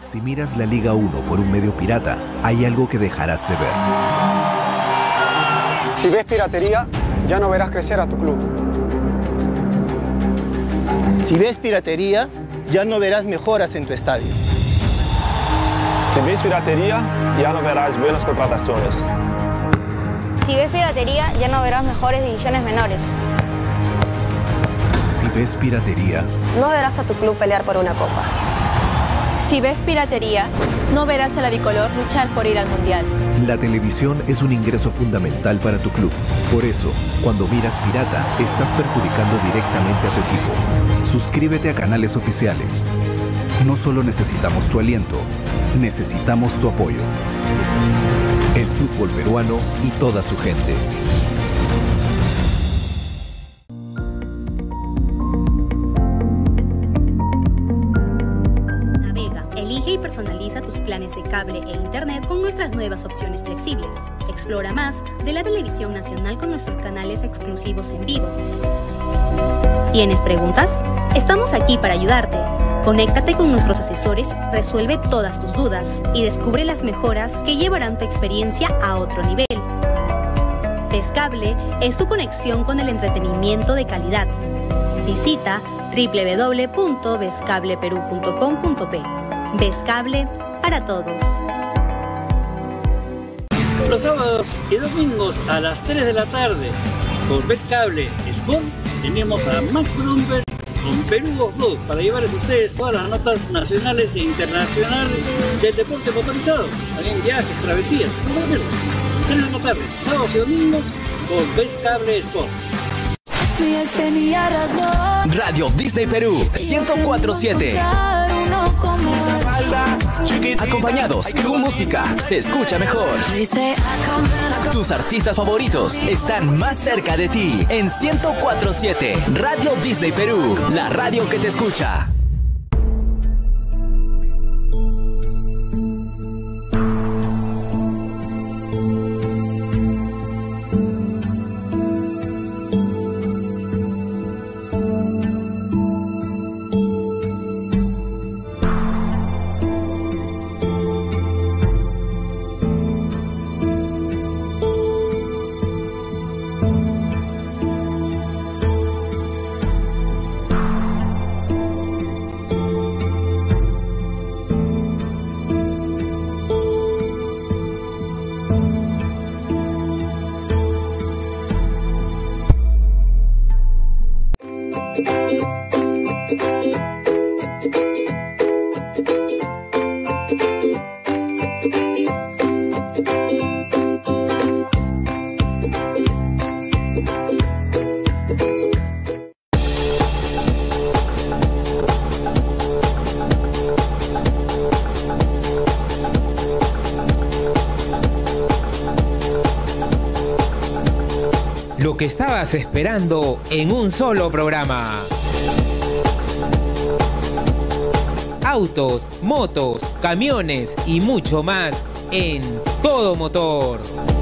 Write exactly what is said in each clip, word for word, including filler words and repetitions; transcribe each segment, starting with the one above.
Si miras la Liga uno por un medio pirata, hay algo que dejarás de ver. Si ves piratería, ya no verás crecer a tu club. Si ves piratería, ya no verás mejoras en tu estadio. Si ves piratería, ya no verás buenas contrataciones. Si ves piratería, ya no verás mejores divisiones menores. Si ves piratería, no verás a tu club pelear por una copa. Si ves piratería, no verás a la bicolor luchar por ir al mundial. La televisión es un ingreso fundamental para tu club. Por eso, cuando miras pirata, estás perjudicando directamente a tu equipo. Suscríbete a canales oficiales. No solo necesitamos tu aliento, necesitamos tu apoyo. El fútbol peruano y toda su gente. Elige y personaliza tus planes de cable e internet con nuestras nuevas opciones flexibles. Explora más de la televisión nacional con nuestros canales exclusivos en vivo. ¿Tienes preguntas? Estamos aquí para ayudarte. Conéctate con nuestros asesores, resuelve todas tus dudas y descubre las mejoras que llevarán tu experiencia a otro nivel. Vescable es tu conexión con el entretenimiento de calidad. Visita doble u doble u doble u punto vescableperú punto com punto pe. Vescable para todos. Los sábados y domingos a las tres de la tarde, por Vescable Sport, tenemos a Max Bloomberg con Perú Off-Road para llevarles a ustedes todas las notas nacionales e internacionales del deporte motorizado. También viajes, travesías. No se pierdan. tres de la tarde, sábados y domingos, por Vescable Sport. Radio Disney Perú ciento cuatro punto siete. Acompañados, tu música se escucha mejor. Tus artistas favoritos están más cerca de ti en ciento cuatro punto siete. Radio Disney Perú, la radio que te escucha. Lo que estabas esperando en un solo programa. Autos, motos, camiones y mucho más en Todo Motor.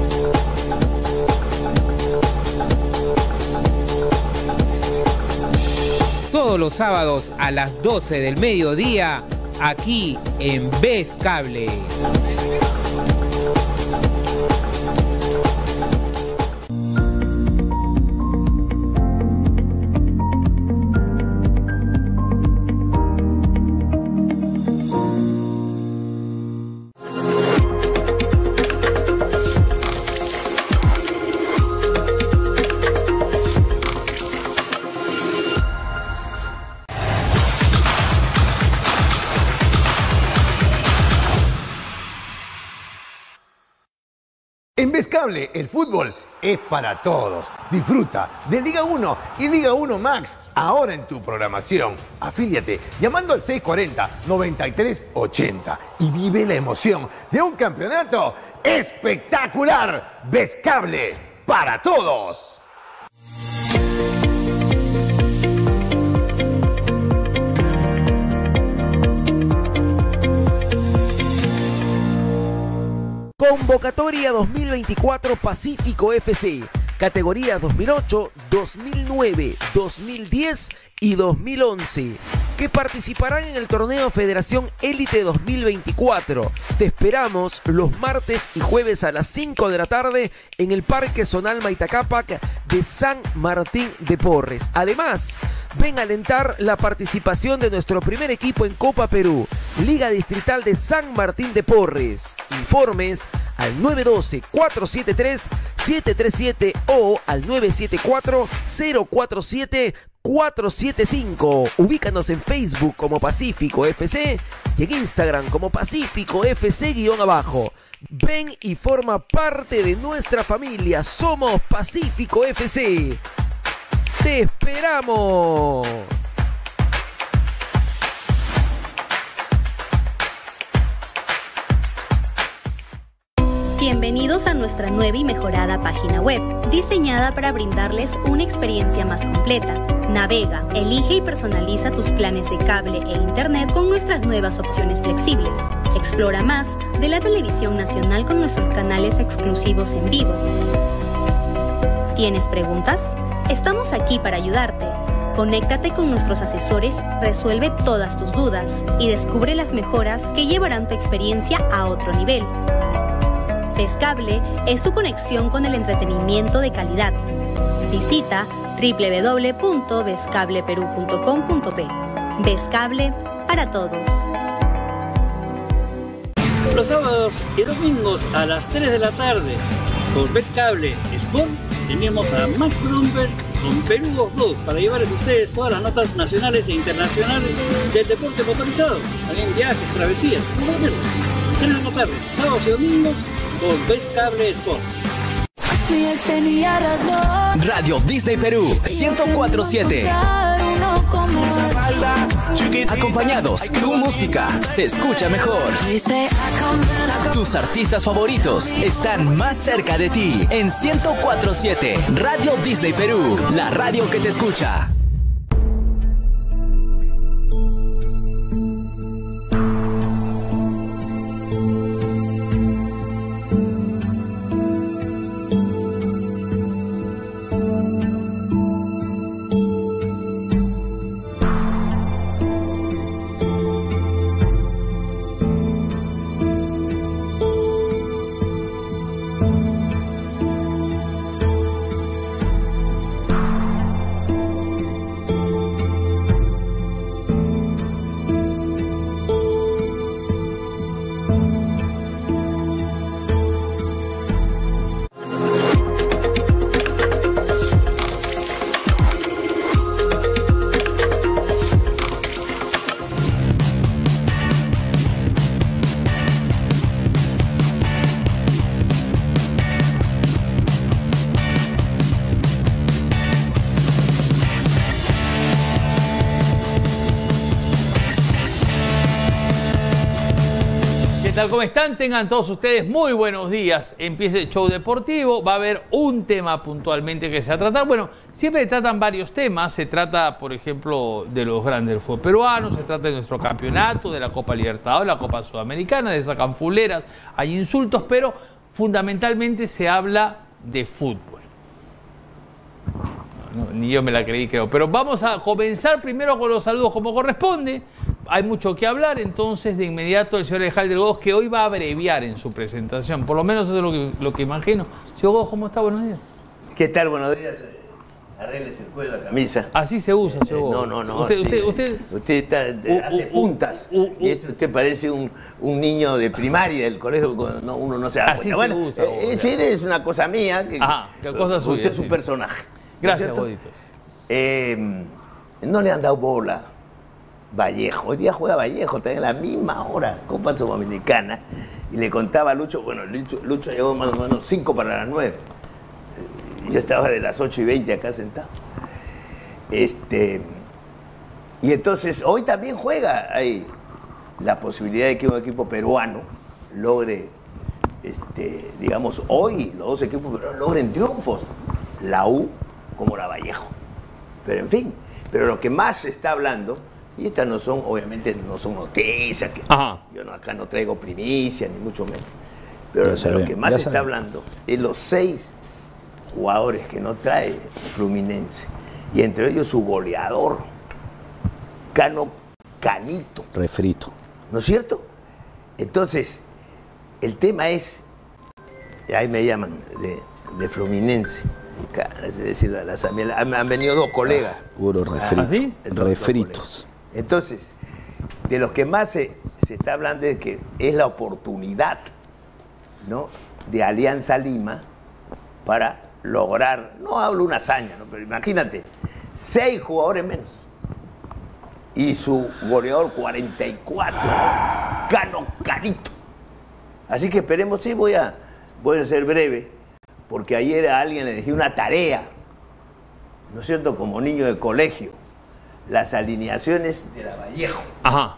Todos los sábados a las doce del mediodía, aquí en Vescable. En Vescable, el fútbol es para todos. Disfruta de Liga uno y Liga uno Max ahora en tu programación. Afíliate llamando al seis cuarenta, noventa y tres ochenta y vive la emoción de un campeonato espectacular. Vescable para todos. Convocatoria dos mil veinticuatro Pacífico F C, categoría dos mil ocho, dos mil nueve, dos mil diez y dos mil once. que participarán en el torneo Federación Élite dos mil veinticuatro. Te esperamos los martes y jueves a las cinco de la tarde en el Parque Zonal Mayta Cápac de San Martín de Porres. Además, ven a alentar la participación de nuestro primer equipo en Copa Perú, Liga Distrital de San Martín de Porres. Informes al nueve uno dos, cuatro siete tres, siete tres siete o al nueve siete cuatro, cero cuatro siete, cuatro siete cinco. Ubícanos en Facebook como Pacífico F C y en Instagram como Pacífico F C guión abajo. Ven y forma parte de nuestra familia. Somos Pacífico F C. ¡Te esperamos! Bienvenidos a nuestra nueva y mejorada página web, diseñada para brindarles una experiencia más completa. Navega, elige y personaliza tus planes de cable e internet con nuestras nuevas opciones flexibles. Explora más de la televisión nacional con nuestros canales exclusivos en vivo. ¿Tienes preguntas? Estamos aquí para ayudarte. Conéctate con nuestros asesores, resuelve todas tus dudas y descubre las mejoras que llevarán tu experiencia a otro nivel. Veskable es tu conexión con el entretenimiento de calidad. Visita doble u doble u doble u punto veskable perú punto com punto pe. Veskable para todos. Los sábados y domingos a las tres de la tarde, por Veskable Sport, tenemos a Max Bromberg con Perú dos para llevarles a ustedes todas las notas nacionales e internacionales del deporte motorizado. También viajes, travesías. No se pierdan. tres de la tarde, sábados y domingos, por Veskable Sport. Radio Disney Perú ciento cuatro siete. Acompañados, tu música se escucha mejor. Tus artistas favoritos están más cerca de ti en ciento cuatro siete. Radio Disney Perú, la radio que te escucha. ¿Cómo están? Tengan todos ustedes muy buenos días. Empieza el show deportivo. Va a haber un tema puntualmente que se va a tratar. Bueno, siempre tratan varios temas. Se trata, por ejemplo, de los grandes del fútbol peruano. Se trata de nuestro campeonato, de la Copa Libertadores, la Copa Sudamericana, de esas canfuleras. Hay insultos, pero fundamentalmente se habla de fútbol. No, no, ni yo me la creí, creo. Pero vamos a comenzar primero con los saludos como corresponde. Hay mucho que hablar, entonces de inmediato el señor Alejandro Godos, que hoy va a abreviar en su presentación. Por lo menos eso es lo que, lo que imagino. Señor Godos, ¿cómo está? Buenos días. ¿Qué tal? Buenos días. Arregles el cuello de la camisa. Así se usa, señor Godos. Eh, no, no, no. Usted, sí, usted, usted, usted está, uh, hace uh, puntas. Uh, uh, y eso usted parece un, un niño de primaria del colegio cuando no, uno no se da así cuenta. Se bueno, usa, eh, sí, es una cosa mía. Que, Ajá, qué cosa suya. Usted es un sí. personaje. Gracias, ¿no Goditos. Eh, no le han dado bola. Vallejo, hoy día juega Vallejo, está en la misma hora, Copa Sudamericana, y le contaba a Lucho, bueno, Lucho, Lucho llegó más o menos cinco para las nueve, yo estaba de las ocho y veinte acá sentado, este, y entonces hoy también juega, hay la posibilidad de que un equipo peruano logre, este, digamos, hoy los dos equipos peruanos logren triunfos, la U como la Vallejo, pero en fin, pero lo que más se está hablando. Y estas no son, obviamente, no son noticias, que yo no, acá no traigo primicia, ni mucho menos. Pero de lo que más se está hablando es los seis jugadores que no trae Fluminense. Y entre ellos su goleador, Cano canito. Refrito. ¿No es cierto? Entonces, el tema es, ahí me llaman, de, de Fluminense. Es decir, las, han, han venido dos colegas. Ah, puro refrito. ¿Ah, sí? Refritos. Entonces, de los que más se, se está hablando es que es la oportunidad, ¿no?, de Alianza Lima para lograr, no hablo una hazaña, ¿no?, pero imagínate, seis jugadores menos. Y su goleador cuarenta y cuatro, Cano Carito. Así que esperemos, sí, voy a, voy a ser breve, porque ayer a alguien le dejé una tarea, ¿no es cierto?, como niño de colegio, las alineaciones de la Vallejo. Ajá.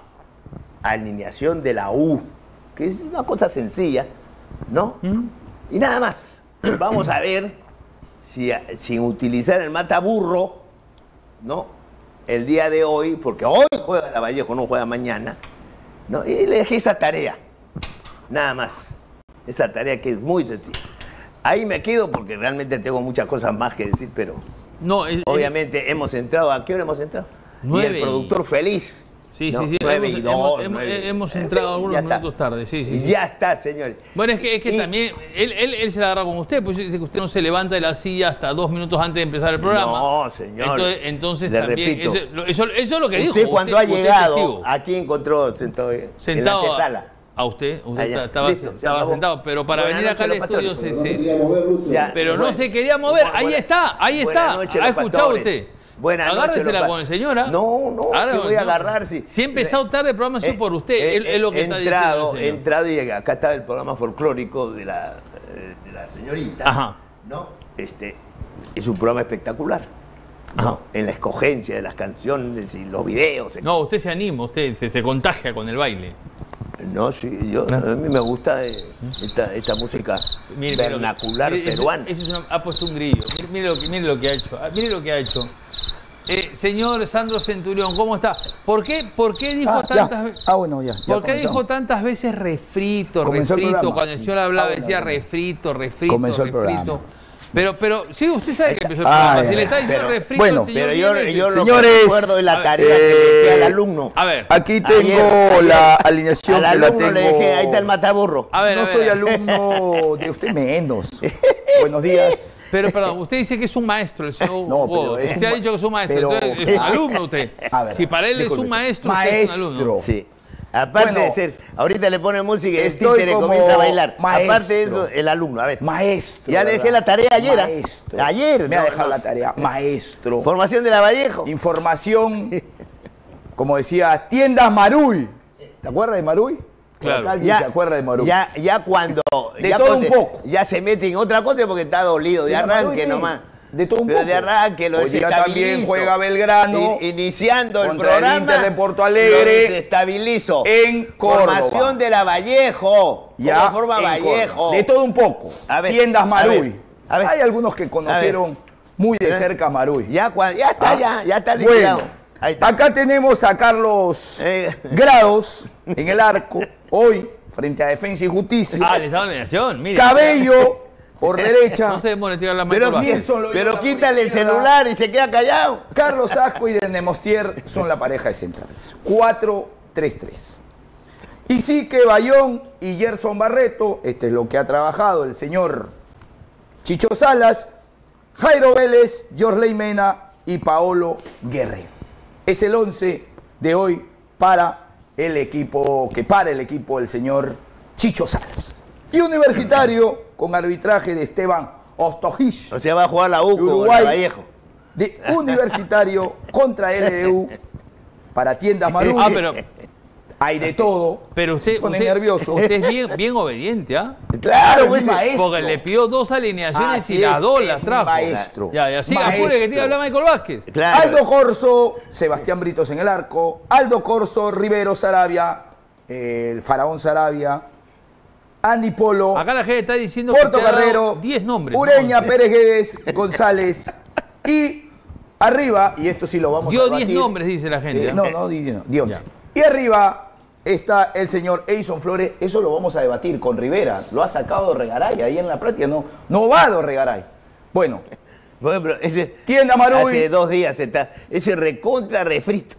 Alineación de la U, que es una cosa sencilla, ¿no? ¿Mm? Y nada más. Vamos a ver si sin utilizar el mataburro, ¿no?, el día de hoy, porque hoy juega la Vallejo, no juega mañana, ¿no? Y le dejé esa tarea, nada más. Esa tarea que es muy sencilla. Ahí me quedo porque realmente tengo muchas cosas más que decir, pero no, el, obviamente el... hemos entrado. ¿A qué hora hemos entrado? Nueve y el productor y... feliz. Sí, ¿no? sí, sí. Nueve hemos, y dos, hemos, nueve. hemos entrado fin, algunos minutos tarde, sí, sí, sí. Ya está, señores. Bueno, es que, es que y... también, él, él, él se la agarra con usted, pues dice que usted no se levanta de la silla hasta dos minutos antes de empezar el programa. No, señor. Entonces, entonces Le también, repito, eso, eso, eso es lo que dijo. Usted cuando usted, ha llegado, testigo. aquí encontró sentado, sentado en la antesala. A usted, usted Allá. estaba, Listo, estaba sentado, pero para Buenas venir acá al noches, estudio se, se, se, mover, ya, pero bueno. no se quería mover. Ahí Buena, está, ahí está. noches, ¿Ha escuchado pastores. usted? Buenas Agárresela noches, con el señora. No, no, Ahora, que voy a no. agarrar. Si, si he empezado tarde el programa, es por usted. Eh, es, es lo que he está entrado, diciendo el He señor. entrado y acá está el programa folclórico de la, de la señorita. Ajá. ¿No? Este, es un programa espectacular. ¿No? En la escogencia de las canciones y los videos. No, usted se anima, usted se, se contagia con el baile. No, sí, yo, a mí me gusta eh, esta, esta música mire, vernacular mire, peruana. Eso, eso es una, ha puesto un grillo. Mire, mire, lo que, mire lo que ha hecho. Mire lo que ha hecho. Eh, señor Sandro Centurión, ¿cómo está? ¿Por qué, por qué dijo ah, tantas veces? Ah, bueno, ya. ya ¿Por qué comenzamos. dijo tantas veces refrito, Comenzó refrito? Cuando el señor hablaba ah, bueno, decía bueno. refrito, refrito, Comenzó el refrito. programa. Pero, pero, sí, usted sabe que empezó el Ah, programa. ya, Si le está diciendo pero, refrito, bueno, el señor Pero yo, viene- yo Señores, lo que recuerdo es la tarea eh, que le dejé al alumno. A ver. Aquí tengo Ayer, ayer, la alineación al que la alumno tengo. le dejé, ahí está el mataburro. A ver, no a ver, soy a ver. alumno de usted menos. Buenos días. Pero, perdón, usted dice que es un maestro, el señor No, Hugo. pero es Usted un ha dicho que es un maestro, pero- entonces es un alumno usted. A ver, Si para él disculpe. es un maestro, usted es un alumno. Maestro. Sí. Aparte Bueno, de ser, ahorita le pone música y el estoy títere como comienza a bailar. maestro. Aparte de eso, el alumno, a ver. Maestro. Ya le dejé ¿verdad? la tarea ayer. ¿ah? Maestro. Ayer. Me ha no, dejado no. la tarea. Maestro. Formación de la Vallejo. Información, como decía, tiendas Maruy. ¿Te acuerdas de Maruy? Claro. Acá alguien se acuerda de Maruy. Ya, ya cuando. De ya todo cuando un poco. Ya se mete en otra cosa porque está dolido de Sí, arranque Maruy, nomás. De todo un Pero poco. de arranque lo Hoy día también desestabilizo. juega Belgrano. I- iniciando el contra el programa. Inter de Porto Lo Alegre desestabilizo. en Córdoba. Formación de la Vallejo. Ya ¿Cómo forma en Vallejo? Córdoba. De todo un poco. A ver, Tiendas a Maruy. ver, a ver. Hay algunos que conocieron muy de ¿Eh? cerca a Maruy. Ya, cua- ya está, Ah, ya, ya está liquidado. Bueno, Ahí está. acá tenemos a Carlos Eh. Grados en el arco, hoy, frente a Defensa y Justicia. Ah, le estaba en negación, mire. Cabello por derecha. No se demore, tío, la Pero, Michael Vázquez. Nilson lo pero lleva por quítale el izquierda. celular y se queda callado. Carlos Asco y Denemostier son la pareja de centrales. cuatro tres tres. Isique Bayón y Gerson Barreto, este es lo que ha trabajado el señor Chicho Salas, Jairo Vélez, Jorley Mena y Paolo Guerrero. Es el once de hoy para el equipo, que para el equipo del señor Chicho Salas. Y Universitario con arbitraje de Esteban Ostojic. O sea, va a jugar la U con Uruguay. la Vallejo. De Universitario contra L D U para Tiendas Maruy. Ah, pero, Hay de todo. pero usted, Se pone usted, nervioso. usted es bien, bien obediente, ¿ah? Claro, pues. mi maestro. Porque le pidió dos alineaciones Así y las es, dos es las mi trajo. maestro. Ya, ya, sí, Maestro. apure que tiene que hablar Michael Vázquez. Claro. Aldo Corso, Sebastián Britos en el arco. Aldo Corso, Rivero Sarabia, eh, el faraón Sarabia. Andy Polo, Acá la gente está diciendo Porto que te ha dado Carrero, diez nombres. Ureña, ¿no? Pérez Guedes, González. Y arriba, y esto sí lo vamos Dio a diez debatir. nombres, dice la gente. Eh, ¿ah? no, no, di- no, di once. Ya. Y arriba está el señor Edison Flores. Eso lo vamos a debatir con Rivera. Lo ha sacado Regaray ahí en la práctica. No, no va a Regaray. Bueno, Bueno, pero ese, Tienda Maruy. hace dos días está. Ese recontra refrito.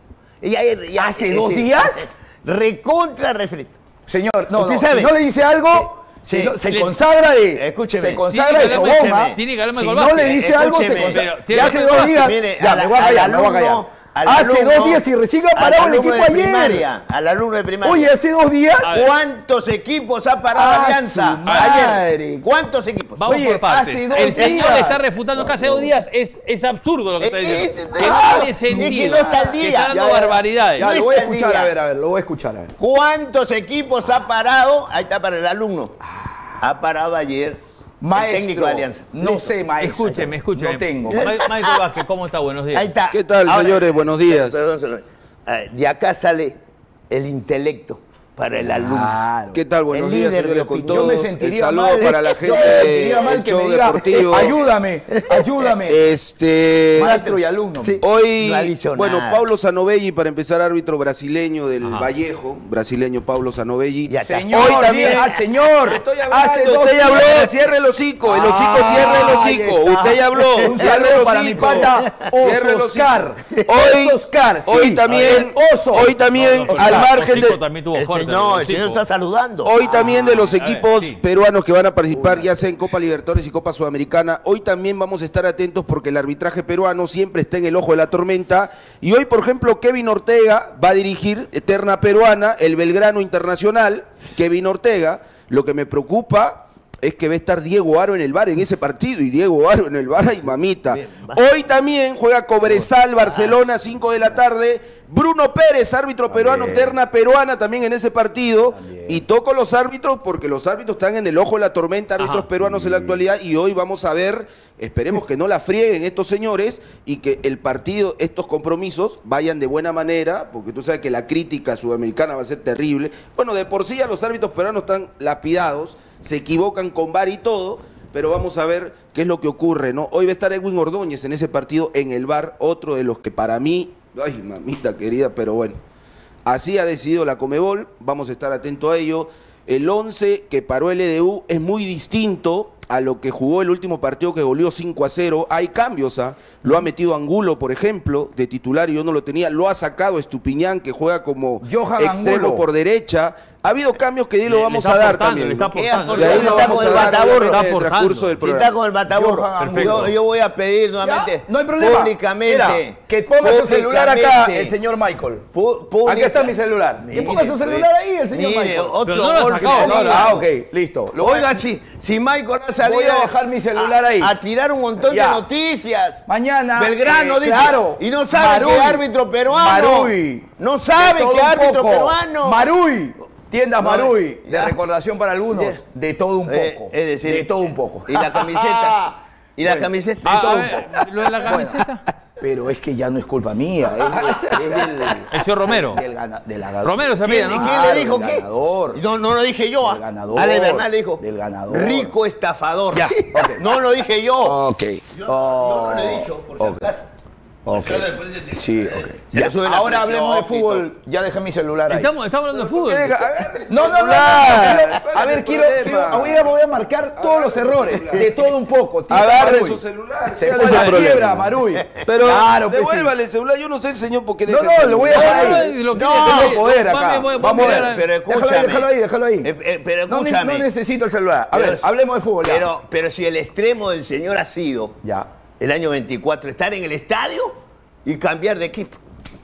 Ya, ya, ¿Hace ya, dos sí, días? Recontra refrito. Señor, no, ¿Usted no, sabe? si no le dice algo, Sí, si no- se le- consagra de, Escúcheme. se consagra de Tiene que hablar- Soboma. tiene que hablar Si Michael no le Vázquez. dice algo, se Escúcheme. consagra. Pero tiene Ya hace que- dos días, Mire, ya, al- me voy a al callar, me voy a callar. alumno- al Hace alumno- dos días y recién ha al parado el alumno equipo de ayer. primaria, al alumno de primaria. Oye, hace dos días. ¿Cuántos equipos ha parado Ah, Alianza su madre. ayer? ¿Cuántos equipos? Vamos Oye, por partes. hace dos El señor días. le está refutando que hace dos días. Es, es absurdo lo que está diciendo. Eh, eh, que ah, no tiene sí, sentido. que no está al Que día. está dando Ya, ya, barbaridades. Ya, No lo voy a está al escuchar, día. a ver, a ver, lo voy a escuchar, a ver. ¿Cuántos equipos ha parado? Ahí está para el alumno. Ha parado ayer Maestro, el técnico de Alianza. no Listo. sé, maestro. Escúcheme, escúcheme. No tengo. Ma- Michael Vázquez, ¿cómo está? Buenos días. Ahí está. ¿Qué tal, señores? Buenos días. Perdón, perdón. Ah, de acá sale el intelecto para el alumno. Claro. ¿Qué tal? Buenos El días, líder de señores, con opinión. Yo me todos. El sentiría saludo mal, para la yo gente me sentiría mal del que show me diga, deportivo. ayúdame, ayúdame. Este, Maestro y alumno. Sí. hoy, No ha dicho bueno, nada. Pablo Sanovelli, para empezar, árbitro brasileño del Ajá. Vallejo, brasileño Pablo Sanovelli. Ya está. Señor, Hoy también. diga, señor. Estoy hace hablando, dos usted ya días- habló, cierre el hocico, el hocico, Ah, cierre el ahí hocico. está. Usted ya habló, Un cierre saludo el para mi hocico. pata Cierre el Oso hocico. Oscar. Hoy, Oso Oscar, sí. hoy también, El oso. hoy también, No, no, al pero margen Hocico de, también tuvo El fuerte, señor, no, el hocico. señor está saludando. hoy también de los a ver, equipos sí. peruanos que van a participar, ya sea en Copa Libertadores y Copa Sudamericana, hoy también vamos a estar atentos porque el arbitraje peruano siempre está en el ojo de la tormenta. Y hoy, por ejemplo, Kevin Ortega va a dirigir Eterna Peruana, el Belgrano Internacional. Kevin Ortega, lo que me preocupa es que va a estar Diego Aro en el bar en ese partido, y Diego Aro en el bar, ay mamita. Hoy también juega Cobresal, Barcelona, cinco de la tarde. Bruno Pérez, árbitro peruano, terna peruana también en ese partido. Y toco los árbitros porque los árbitros están en el ojo de la tormenta, árbitros Ajá. peruanos en la actualidad. Y hoy vamos a ver, esperemos que no la frieguen estos señores y que el partido, estos compromisos, vayan de buena manera, porque tú sabes que la crítica sudamericana va a ser terrible. Bueno, de por sí ya los árbitros peruanos están lapidados, se equivocan con V A R y todo, pero vamos a ver qué es lo que ocurre, ¿no? Hoy va a estar Edwin Ordóñez en ese partido en el V A R, otro de los que para mí, ay mamita querida, pero bueno, así ha decidido la Conmebol, vamos a estar atentos a ello. El once que paró el E D U es muy distinto a lo que jugó el último partido que goleó cinco a cero. Hay cambios, ¿ah? Lo ha metido Angulo, por ejemplo, de titular, y yo no lo tenía. Lo ha sacado Estupiñán, que juega como Johan extremo Angulo. por derecha. Ha habido cambios que de ahí lo Le- le vamos está a dar aportando, también. le está ¿no? aportando. De ahí lo Está vamos con a el dar bataburro. obviamente, en el Está transcurso del Si programa. está con el bataburro, Johan Angulo. yo, yo voy a pedir nuevamente, Ya, no hay problema. públicamente, Mira, que ponga su celular acá públicamente, el señor Michael. pu- pública- Aquí está mi celular. Que Mire, ponga su pues, celular ahí el señor mire, Michael. otro Pero no lo ha gol sacado, que no, se no. diga. Ah, ok, listo. Lo voy a- Oiga, si, si Michael ha salido Voy a dejar mi celular a, ahí. a tirar un montón Ya. de noticias. Mañana, Belgrano eh, dice, claro, y no sabe Maruy, que árbitro peruano. Maruy, no sabe de todo que un árbitro poco. peruano. Maruy, tiendas No, Maruy, de ya. recordación para algunos, Ya. de todo un poco. Eh, es decir, de todo un poco. Y la camiseta. Y la Bueno. camiseta. Ah, todo a un ver, poco. lo de la camiseta. Pero es que ya no es culpa mía, es, de- es del, El señor Romero. del gana- del ganador. Romero se ¿Quién, apellida, ¿no? quién Claro, le dijo del qué? ganador. No, no lo dije yo. Del ganador. Ale Bernal le dijo. Del ganador. Rico estafador. Ya, ok. No lo dije yo. Ok. Yo Oh, no lo he dicho, por si ok. acaso. Ok. Yo después de- Sí, ok. Se Ya, le sube la ahora presión, hablemos de Tito. fútbol. Ya dejé mi celular ahí. Estamos, estamos hablando de fútbol. No, no, no, no, no, celular. no. A ver, quiero, quiero ahora voy a marcar todos los errores, de todo un poco. Tito Agarre Maruy. su celular. Se ¿cuál fue es a el la problema? quiebra, Maruy. Pero Claro que sí. devuélvale el celular, yo no sé el señor por qué No, deja no, el lo voy a celular. dejar No, ahí. no, lo que- No, tengo poder Mami, acá. voy- voy a Vamos a mirar, ver. Pero Déjalo ahí, escúchame. déjalo ahí, déjalo ahí. Eh, eh, pero No, ne- escúchame. no necesito el celular. A Pero ver, si- hablemos de fútbol ya. Pero, pero si el extremo del señor ha sido Ya. el año veinticuatro estar en el estadio y cambiar de equipo.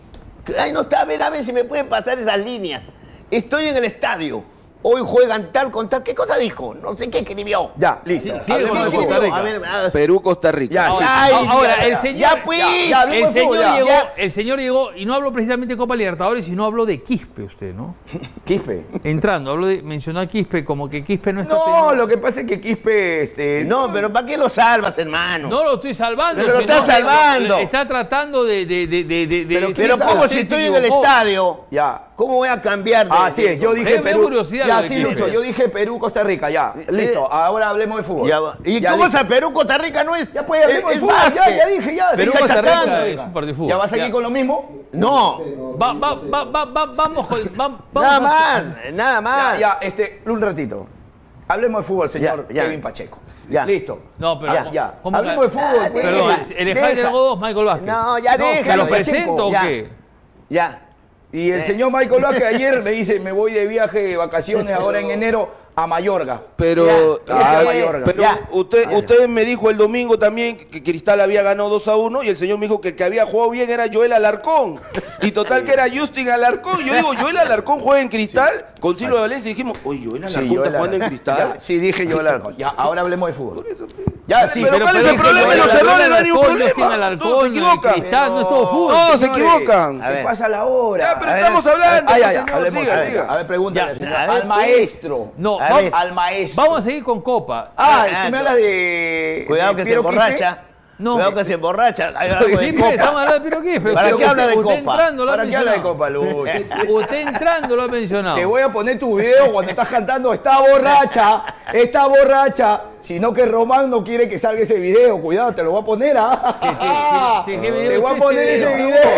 Ay, no está, a ver, a ver si me pueden pasar esas líneas. Estoy en el estadio. Hoy juegan tal con tal. ¿Qué cosa dijo? No sé qué escribió. Ya, listo. Sí, sí, Hablemos con de el fútbol. Costa Rica. A ver, a ver. Perú, Costa Rica. Ya, sí. Ay, Ahora, ya, el ya, señor, ya, pues. ya, hablemos el de fútbol, señor ya. llegó, Ya. el señor llegó y no habló precisamente de Copa Libertadores, sino habló de Quispe usted, ¿no? Quispe. Entrando, habló de, mencionó a Quispe como que Quispe no está No, teniendo- lo que pasa es que Quispe, este... No, pero ¿para qué lo salvas, hermano? No lo estoy salvando. Pero lo sino- está salvando. Está tratando de... de, de, de, de- Pero de- Pero usted ¿cómo se si estoy en el equivocó. estadio? Ya. ¿Cómo voy a cambiar de Así es, yo Me- dije me da Perú. curiosidad lo Ya, de sí, Quispe. Lucho, yo dije Perú, Costa Rica, ya. Listo, ahora hablemos de fútbol. Ya va. ¿Y Ya, cómo listo. es a Perú, Costa Rica no es? Ya pues, hablemos de es fútbol, ya, básquet. ya dije, ya. Perú, sí, Costa cachacán. Rica es un partido de fútbol. ¿Ya vas aquí Ya. con lo mismo? No, Va, va, va, va, va- vamos con... va- vamos nada a- más, nada más. Ya, ya, este, un ratito. Hablemos de fútbol, señor Ya, ya. Kevin Pacheco. Ya. Listo. No, pero... Ya, ¿cómo- ya. cómo Hablemos de que- fútbol. pues. Perdón, Deja, ¿el Jaime deja. Godos, Michael Vázquez? No, ya No, déjalo. ¿Que lo Pacheco. presento o Ya. qué? Ya. Y el Eh. señor Michael Vázquez ayer me dice, me voy de viaje, de vacaciones ahora en enero a Mayorga. Pero, Ya, ah, ya, Mayorga. pero Ya. usted, usted me dijo el domingo también que Cristal había ganado dos a uno y el señor me dijo que el que había jugado bien era Joel Alarcón. Y total que era Justin Alarcón. Yo digo, Joel Alarcón juega en Cristal con Silvio de Valencia y dijimos, oye, Joel Alarcón Sí, está Joel jugando en Alarcón. Cristal. Ya, sí, dije Joel Alarcón. Ya, ahora hablemos de fútbol. Ya, sí, pero ¿cuál es el problema? Los errores no hay ningún problema. Todos se equivocan. Cristal, no es todo fútbol. Todos se Señores, equivocan. Se pasa la hora. Ya, pero estamos hablando, Ah, ya, pues, ya, señor, hablemos, siga, a ver, siga. A ver, pregúntale. Ya, señor. a ver, al maestro. No, A vamos, ver, al maestro. vamos a seguir con Copa. Ah, Ah, tú me hablas de... Cuidado de que se Piero Quispe. emborracha. No. Cuidado que se emborracha. Hay algo de Quispe, Copa. estamos hablando de Piero Quispe. ¿Para Pero qué habla de usted Copa? entrando lo ha ¿Para qué habla de mencionado. Copa, Lucho? Usted entrando lo ha mencionado. Te voy a poner tu video cuando estás cantando Está borracha, está borracha. Sino que Román no quiere que salga ese video. Cuidado, te lo voy a poner. ¿ah? ¿Qué- qué- qué video Te es voy a ese? poner ese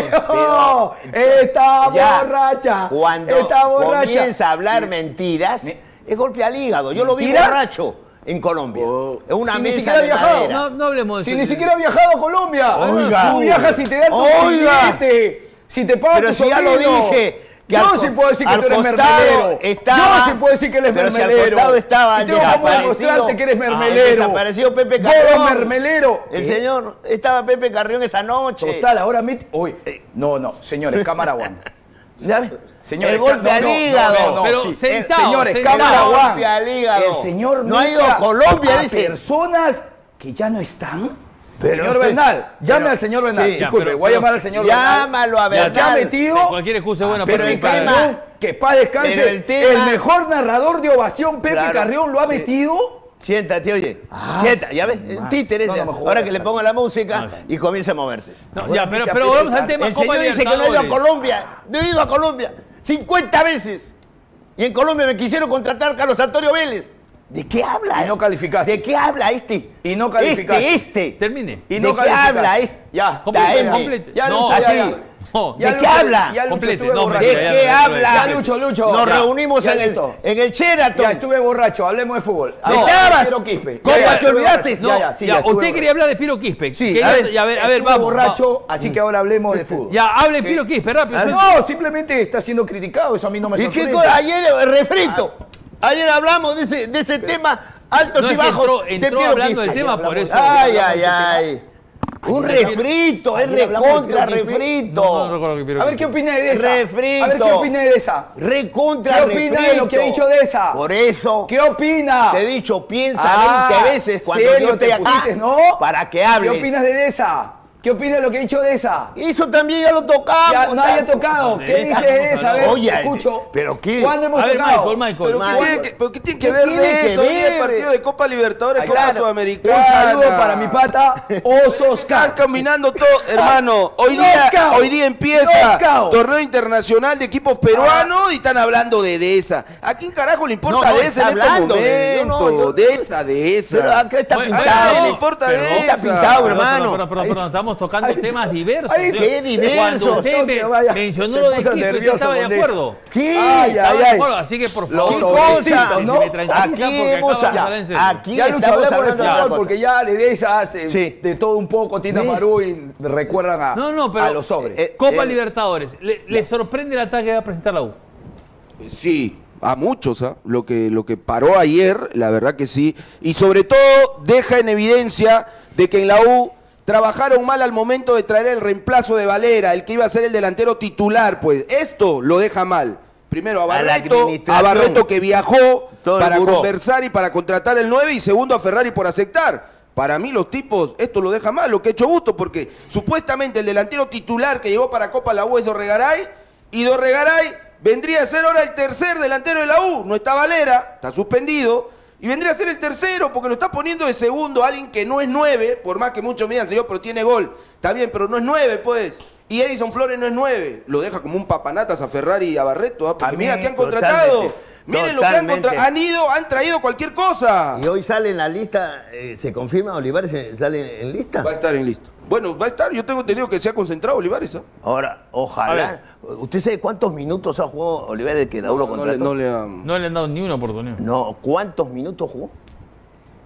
Pero- video. Está Ya, borracha. Cuando está borracha. comienza a hablar mentiras, es golpe al hígado. Yo lo vi ¿Mentira? borracho en Colombia. En una Si ni mesa siquiera ha de viajado. madera. No, no hablemos de Si eso. ni siquiera ha viajado a Colombia. Oiga. Tú viajas y te dan tu Oiga. billete. Si te pagan Pero tu si ya lo sobrino. dije. que Yo al sí co- puedo decir que al tú eres costado mermelero. estaba- Yo sí puedo decir que eres pero si al mermelero. costado estaba Y el tengo cómo desaparecido- demostrarte que eres Ah, mermelero. el desaparecido Pepe Vos Carrión. mermelero. El ¿Qué? señor, estaba Pepe Carrión esa noche. Total, ahora mit... Uy, no, no, señores, cámara one. ¿Ya ves? Señores, el golpe no, al no, hígado. no, no, no, Pero sí. sentado, Señores, sentado. cámara Golpe one. al hígado. El señor no ha ido nunca a Colombia, a dice. personas que ya no están. Pero señor usted- Bernal, llame pero- al señor Bernal. sí, Disculpe, pero- voy a pero- llamar al señor Bernal. Llámalo a Ya, Bernal. que ha metido Cualquier excusa es buena pero para el Pepe tema- Carrión. que paz descanse. Pero el tema- mejor narrador de ovación, Pepe Claro, Carrión, lo ha sí. metido. Siéntate, oye. Ah, Siéntate, ya ves, sí, el man. títere. No, no ese. me jodas, Ahora que le man. ponga la música y comienza a moverse. No, ya, pero, pero volvamos al tema El Copa señor dice que no ha ido a Libertadores. Colombia. No he ido a Colombia cincuenta veces. Y en Colombia me quisieron contratar Carlos Antonio Vélez. ¿De qué habla? Y no calificaste. ¿De qué habla este? Y no calificaste. Este, este. Termine. Y ¿De no qué calificaste. habla este? Ya, Complete, ya, complete. Ya, No, Lucho, ya, así. ya. No. Ya, ¿De qué Lucho, habla? Ya, Lucho, Complete. estuve No, borracho. ¿De ya, qué ya, habla? Ya, Lucho, Lucho. Nos Ya, reunimos ya, en el, listo. en el Sheraton. Ya estuve borracho, hablemos de fútbol. ¿De No, qué hablas? Piero Quispe. ¿Cómo Ya, ya, te estuve olvidaste? borracho. No, Ya, ya, sí, ya, ya, estuve usted quería borracho. hablar de Piero Quispe. Sí, Que a ya- ver, ya, a ver, a ver, Estuve vamos. borracho, va- así que ahora hablemos de fútbol. Ya, hable Piero Quispe, rápido. Ah, suelta. No, simplemente está siendo criticado, eso a mí no me ¿Y qué sorprende. cosa? Ayer, eh, refrito. Ayer hablamos de ese, de ese tema, altos No, y es que bajos. entró- de entró Piero hablando del Quispe. tema, por eso. Ay, hablamos ay, de ese ay. Un Ayer- refrito, es ayer hablamos de recontra Piero Quispe. refrito. No, no recuerdo que Piero A ver qué Quispe. opina de esa. Refrito. A ver qué opina de esa. Recontra ¿Qué opina de lo que ha dicho de esa? Por eso ¿Qué opina? te he dicho, piensa Ah, veinte veces cuando serio, yo te esté acá pusiste, ¿no? para que ¿Qué hables. opinas de esa? ¿Qué opinas de lo que ha dicho de esa? Eso también ya lo tocamos. Ya, no había Tazo. tocado. De ¿Qué esa dice de hemos esa? A ver, Oye, escucho. ¿pero qué? ¿Cuándo hemos A ver, tocado? Michael, Michael. Pero Michael. ¿qué- ¿Qué, qué- pero qué tiene que ¿Qué ver tiene de que eso? Hoy es el ver? partido de Copa Libertadores, Ay, Copa claro. Sudamericana. Un saludo para mi pata, Osos Estás Cat. caminando todo, hermano. Hoy día, Knockout. hoy día empieza Knockout. torneo internacional de equipos peruanos y están hablando de Deza. ¿A quién carajo le importa No, no, Deza está en estos hablando de- yo momentos? no, yo- Deza, Deza. Pero acá está Bueno, pintado. bueno, ¿Qué le no, importa pero- Deza? Está pintado, Perdón, hermano. perdón, perdón, perdón, estamos tocando Ay, temas diversos. ay, señor. qué diversos. Cuando usted me Que vaya. mencionó Se lo de puso Quispe, usted nervioso estaba de con acuerdo. ¿Qué? Ay, Estaba ay, de ay. acuerdo, así que por Los favor, sobrecitos, se ¿no? me tranquiliza Aquí porque hemos acabamos de a- hablar en serio. aquí Ya, Lucho, estamos hablemos de hablando de otra fútbol cosa. porque ya de esas, eh, Sí. de todo un poco, Tina Sí. Marú y recuerdan a, No, no, pero a los sobres. eh, Copa eh, Libertadores. ¿Le, le sorprende el ataque que va a presentar la U? Sí, a muchos, ¿ah? Lo que, lo que paró ayer, la verdad que sí. Y sobre todo deja en evidencia de que en la U trabajaron mal al momento de traer el reemplazo de Valera, el que iba a ser el delantero titular, pues. Esto lo deja mal. Primero a A la Barreto, a administración. Barreto que viajó Todo el para buró. conversar y para contratar el nueve, y segundo a Ferrari por aceptar. Para mí los tipos, esto lo deja mal, lo que ha hecho Busto, porque supuestamente el delantero titular que llegó para Copa la U es Dorregaray, y Dorregaray vendría a ser ahora el tercer delantero de la U. No está Valera, está suspendido, y vendría a ser el tercero porque lo está poniendo de segundo alguien que no es nueve, por más que muchos me digan, señor, pero tiene gol. Está bien, pero no es nueve, pues. Y Edison Flores no es nueve. Lo deja como un papanatas a Ferrari y a Barreto, ¿ah? Porque A mí, mira que han contratado. totalmente, Miren lo que han totalmente. contratado. Han ido, han traído cualquier cosa. Y hoy sale en la lista, eh, ¿se confirma Olivares eh, sale en lista? Va a estar en lista. Bueno, va a estar. Yo tengo entendido que se ha concentrado Olivares. ¿ah? Ahora, ojalá. ¿Usted sabe cuántos minutos ha jugado Olivares que la U lo No, le, contrató? no le han... No le han dado ni una oportunidad. No, ¿cuántos minutos jugó?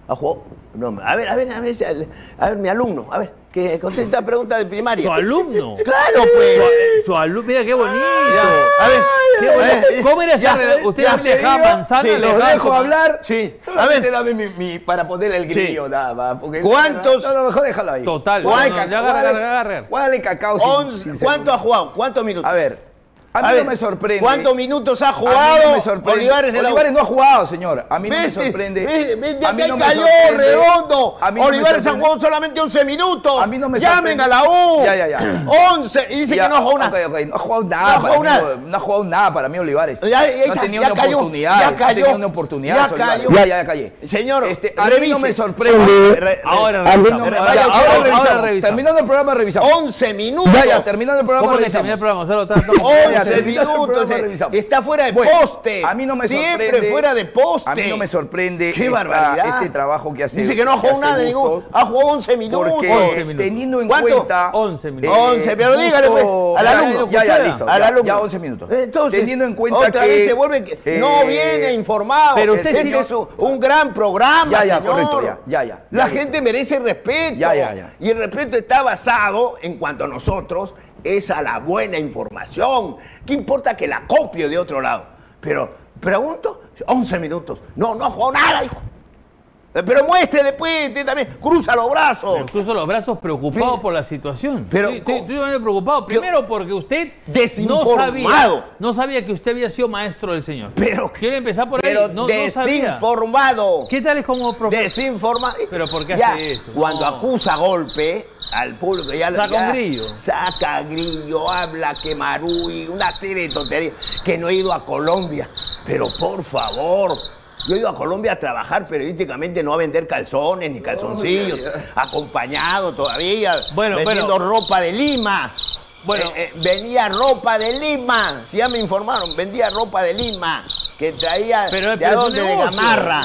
¿Ha jugado? No, a ver, a ver, a ver, a ver, mi alumno, a ver, que contesta pregunta de primaria. ¿Su alumno? Claro, pues. Su, su alumno, mira qué bonito. Ya, a ver, qué bonito. ¿Cómo era esa? ¿Usted ya, le dejaba manzana? Sí, le los dejaba dejo su- hablar. Sí. A ver, dame mi, mi- para ponerle el grillo, Sí. nada más. porque- ¿Cuántos? No, no, mejor déjalo ahí. Total. Guárdale No, no, cacao, ya agarra, guárdale- agarra, agarra. guárdale cacao sin- Once. sin ¿Cuánto segundo. ha jugado? ¿Cuántos minutos? A ver, a mí A ver, no me sorprende. ¿Cuántos minutos ha A mí jugado no me sorprende. Olivares en la U? Olivares no ha jugado, señor. A mí no me ¿Viste? sorprende. ¿Viste? ¿Viste? A mí Ahí no me cayó sorprende. redondo. A mí no me Olivares ha sorprende. jugado solamente once minutos. A mí no me Llamen sorprende. a la U. Ya, ya, ya. once. Y dice Ya, que no ha jugado nada. ok, ok, no ha jugado nada. No ha para jugado mí, nada. No ha jugado nada para mí, Olivares. Ya, ya, no ya, ha tenido ya una cayó, oportunidad. ya No ha cayó. tenido una oportunidad. Ya Olivares. cayó. Ya, ya, ya callé. Señor, Este, a mí no revise. me sorprende. Re- Ahora A mí revisamos. no me- Ahora- ya, ahora- ahora ahora revisamos. revisamos. Terminando el programa, revisamos. once minutos. Ya, ya, terminando el programa, ¿Cómo que revisamos. termina el programa? Gonzalo? Está- está- Ya, once terminando el minutos. programa, eh, revisamos. Está fuera de Bueno, poste. a mí no me Siempre sorprende. fuera de poste. A mí no me sorprende Qué esta- barbaridad. este trabajo que hace. Dice que no ha que jugado hace nada de ningún. Bustos, Ha jugado once minutos. Porque once minutos. teniendo en ¿Cuánto? cuenta. once minutos. once, pero dígale, pues, al ya, alumno. Ya, ya, ¿Escuchó? listo. Al ya, alumno. ya once minutos. Entonces, teniendo en cuenta otra que. vez se vuelve que eh, no viene informado. pero usted este sí- es un, un gran programa, Ya, ya, señor. correcto, ya, ya, ya. La Ya, gente merece respeto. Ya, ya, ya. Y el respeto está basado en cuanto a nosotros es a la buena información. ¿Qué importa que la copie de otro lado? Pero pregunto, once minutos. No, no ha jugado nada, hijo. Eh, Pero muéstrele, pues, usted también. Cruza los brazos. Pero cruzo los brazos preocupado Pero- por la situación. pero- estoy, estoy, estoy muy preocupado. Primero porque usted no Desinformado. sabía, no sabía que usted había sido maestro del señor. Pero- quiero empezar por ahí. Pero No, no sabía. desinformado. ¿Qué tal es como profesor? Desinformado. Pero ¿por qué Ya, hace eso? Cuando No. acusa golpe al público, ya Saca ya un grillo. Saca grillo, habla que Marui, una serie de tonterías. Que no he ido a Colombia. Pero por favor. Yo he ido a Colombia a trabajar periodísticamente, no a vender calzones ni calzoncillos, acompañado todavía, Bueno, vendiendo bueno. ropa de Lima. Bueno. Eh, eh, vendía ropa de Lima, si ya me informaron, vendía ropa de Lima, que traía Pero- de pero es un dónde, de negocio. Gamarra.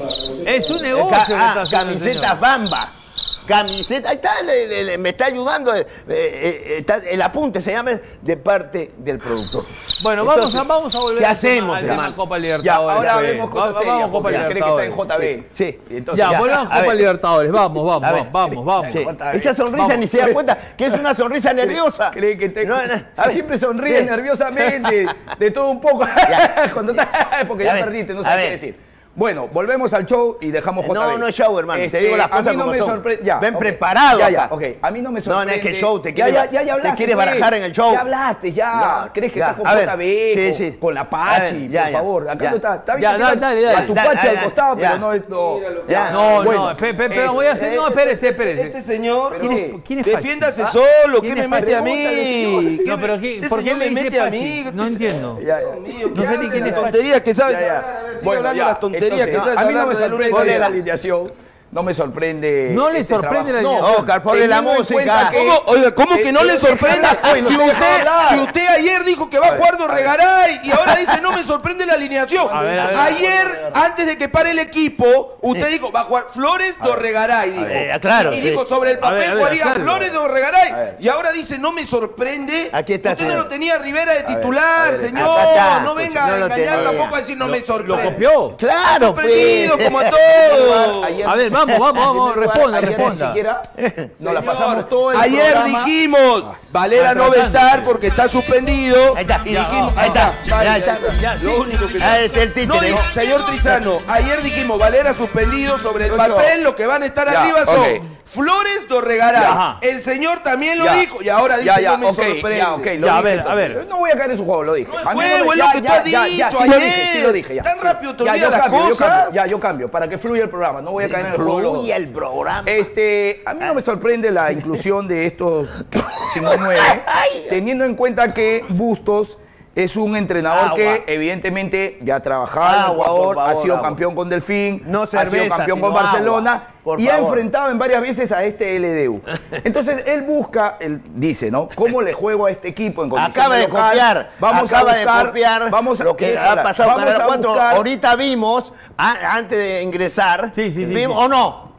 Es un Ca- negocio que ah, está haciendo el camisetas señor. Bamba. Camiseta, ahí está, le- le- le- me está ayudando, eh, eh, está- el apunte se llama de parte del productor. Bueno, vamos, Entonces, a, vamos a volver ¿qué al tema- hacemos, al tema hermano? Copa Ya, Libertadores. ahora pues. hablemos cosas Vamos, serias, vamos, Copa porque cree que está en Libertadores. J B. Sí. Y entonces, Ya, volvamos a a Copa ver. Libertadores. Vamos, vamos, A ver. vamos, vamos. Sí. J B. Esa sonrisa Vamos. ni se da cuenta que es una sonrisa nerviosa. Cree que te, No, no, a si ver. siempre sonríe Sí. nerviosamente, de todo un poco. Cuando está- porque A ya ver, perdiste, no a sabes qué ver. decir. Bueno, volvemos al show y dejamos J B. No, no es show, hermano. Este, Te digo las a cosas mí no como me son. sorprende. Ya, Ven ok. preparado Ya, ya, acá. ok. A mí no me No, sorprende. no es que el show te Ya, quiere, ya, ya, ya hablaste, te quiere pues. barajar en el show. Ya hablaste, ya. Ya, ¿Crees que ya. estás con A ver, J B? sí, con, sí. con la A Pachi, ver, ya, por ya, favor. Acá ya. no está. Está bien Ya, que dale, tengas dale, dale. a tu Dale, Pachi dale, al costado, ya. pero no esto. Ya. No, Bueno, no, pe- pe- pero eh, voy a hacer. No, eh, espérese, espérese. Este señor, ¿Quién es, quién es Pachi? defiéndase Ah, solo, ¿qué ¿quién me es mete a Pachi? mí? No, pero ¿qué- Este ¿por qué señor me me dice mete a Pachi? mí? No Este- entiendo. Ya, ya. No sé ni quién es Las Pachi. tonterías que sabes Ya, ya. hablar, a ver, sigue Bueno, hablando ya. las tonterías Entonces, que sabes a mí no hablar me de lunes a sorprende viernes. la alineación. No me sorprende. No le este sorprende trabajo. la No, alineación. Oscar, ponle la teniendo en música. cuenta que- ¿Cómo? Oiga, ¿cómo que no le sorprende? Oye, no Si te dejo usted, hablar. si usted ayer dijo que va a jugar Dorregaray y ahora dice no me sorprende la alineación. A ver, a ver. Ayer, antes de que pare el equipo, usted dijo va a jugar Flores Dorregaray, dijo. ver, claro, y sí. dijo sobre el A papel ver, a ver, jugaría acláralo. Flores A ver. Dorregaray. Y ahora dice no me sorprende. Aquí está, Usted no señor. lo tenía a Rivera de ver, titular, a ver, señor. acá está. No venga No a lo engañar tenía. tampoco a decir no me ¿Lo sorprende. copió? Claro, Sorprendido pues. como a todos. Ayer- A ver, vamos, vamos, vamos, en primer lugar, responda, ayer responda. Ni siquiera nos la Señor, pasamos todo el ayer programa. dijimos, Valera no va a estar porque está suspendido. Ahí está. Y Ya, dijimos, ahí está. Ya está. Ya, sí. Lo único que Ahí está el títere. no dijo, señor Trizano, ayer dijimos Valera suspendido, sobre el Lucho. papel lo que van a estar Ya, arriba son ok. Flores Dorregaray. Ajá. El señor también lo Ya. dijo y ahora dice Ya, ya, no me ok, sorprende. ya, ok, lo Ya, a dije, ver, a entonces. ver. No voy a caer en su juego, lo dije. No es A mí juego, me- es lo ya, que tú ya, has ya, ya, dicho sí lo ayer. dije, sí lo dije ya. Tan rápido te Ya, olvidas yo las cambio, yo cosas. cambio, ya, yo cambio, para que fluya el programa, no voy a caer en el juego. de los dos. Fluye el programa. Este, a mí no me sorprende la inclusión de estos cinco nueve, teniendo en cuenta que Bustos es un entrenador Agua. que evidentemente ya ha trabajado en Agua, Ecuador, por favor, ha sido agua. campeón con Delfín, No ha sido cerveza, campeón con sino Barcelona agua, por y ha favor. enfrentado en varias veces a este L D U. Entonces él busca, él dice, ¿no? ¿Cómo le juego a este equipo en condición Acaba de local? copiar, Vamos acaba a buscar, de copiar vamos a, lo que déjala, ha pasado con vamos Canal a cuatro. buscar- Ahorita vimos, a- antes de ingresar, Sí, sí, sí, vimos- sí. ¿o no?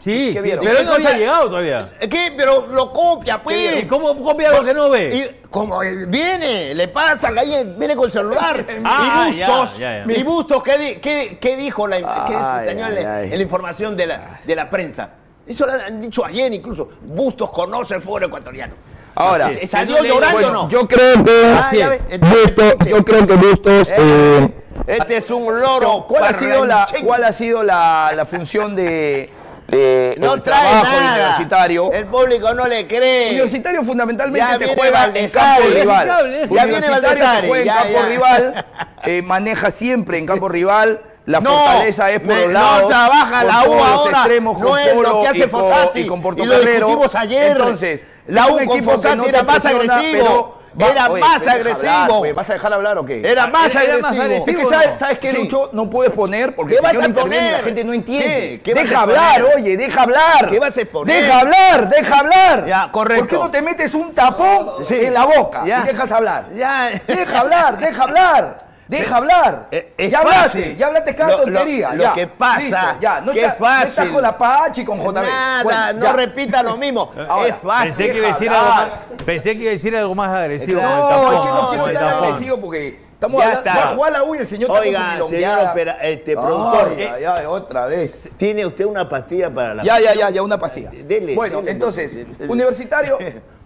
Sí, ¿Qué sí, vieron? pero ¿Qué él no había cosa? llegado todavía. ¿Qué? Pero lo copia, pues. ¿Y cómo copia lo que no ve? Y como él viene, le pasan ahí, viene con el celular. Ah, y Bustos, ya, ya, ya. y Bustos, ¿qué, di- qué, qué dijo la, qué dice Ay, el señor ay, en, ay. en la información de la, de la prensa? Eso lo han dicho ayer incluso. Bustos conoce el fútbol ecuatoriano. Ahora, Así es. ¿Salió llorando bueno, o no? yo creo que Ah, ya ves. Bustos, yo creo que Bustos eh, Este es un loro. ¿Cuál ha sido la, parlanchín. cuál ha sido la, la función de, de No el trae trabajo nada. universitario? El público no le cree. Universitario fundamentalmente Ya te viene juega en Valdesari. campo rival. Ya viene Universitario Valdesari, te juega en ya, campo ya. rival, eh, maneja siempre en campo rival. La No, fortaleza es por me- los lados. no trabaja con la U todos los ahora, extremos, no con es lo Polo que hace y con- Fossati, y con y Portocarrero. lo discutimos ayer. Entonces, La es U un con equipo que Fossati no te era más presiona, agresivo. pero Era oye, más deja agresivo. hablar, pues, ¿vas a dejar hablar o qué? Era más Era- era más agresivo. agresivo. Es que ¿o sabes, no? ¿sabes qué, Sí. Lucho? No puedes poner porque ¿Qué el vas señor a interviene y la poner? gente no entiende. ¿Qué? ¿Qué vas Deja a hablar, poner? oye, deja hablar. ¿Qué vas a poner? Deja hablar, deja hablar. Ya, correcto. ¿Por qué no te metes un tapón Sí. en la boca Ya. y dejas hablar? Ya. Deja hablar, deja hablar. Deja hablar. Eh, es ya hablaste, fácil. ya hablaste cada Lo- lo- tontería. lo ya. que pasa, Listo, ya. No, que está- es no estás fácil. con la Pachi con J B. Nada, Bueno, no ya. repita lo mismo. Ahora, es fácil. Pensé que, iba a decir Deja algo más, hablar. pensé que iba a decir algo más agresivo. No, con el tapón, es que no quiero con el estar tapón. agresivo porque estamos Ya hablando. está. Va a jugar la U y el señor está con su Oiga, señor milongueada. opera- este, productor. Ay, ay, ay, otra vez. ¿Tiene usted una pastilla para la Ya, ya, ya, ya, una pastilla. Dele, Bueno, dele, entonces, dele. Universitario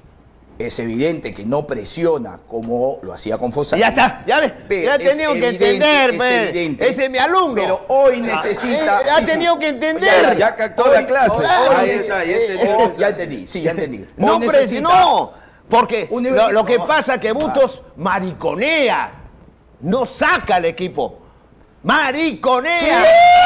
es evidente que no presiona como lo hacía con Fossati. Ya está, ya ves. Pero Ya ha es tenido que evidente, entender, es pues. evidente. Ese es mi alumno. Pero hoy necesita. Eh, ha sí, sí. tenido que entender. Ya, ya captó la clase. Claro. Ahí está, ya entendió. Oh, ya entendí, sí, ya entendí. No Hoy presionó. Porque Universi- lo, lo que no. pasa es que Bustos mariconea. No saca al equipo. Mariconea.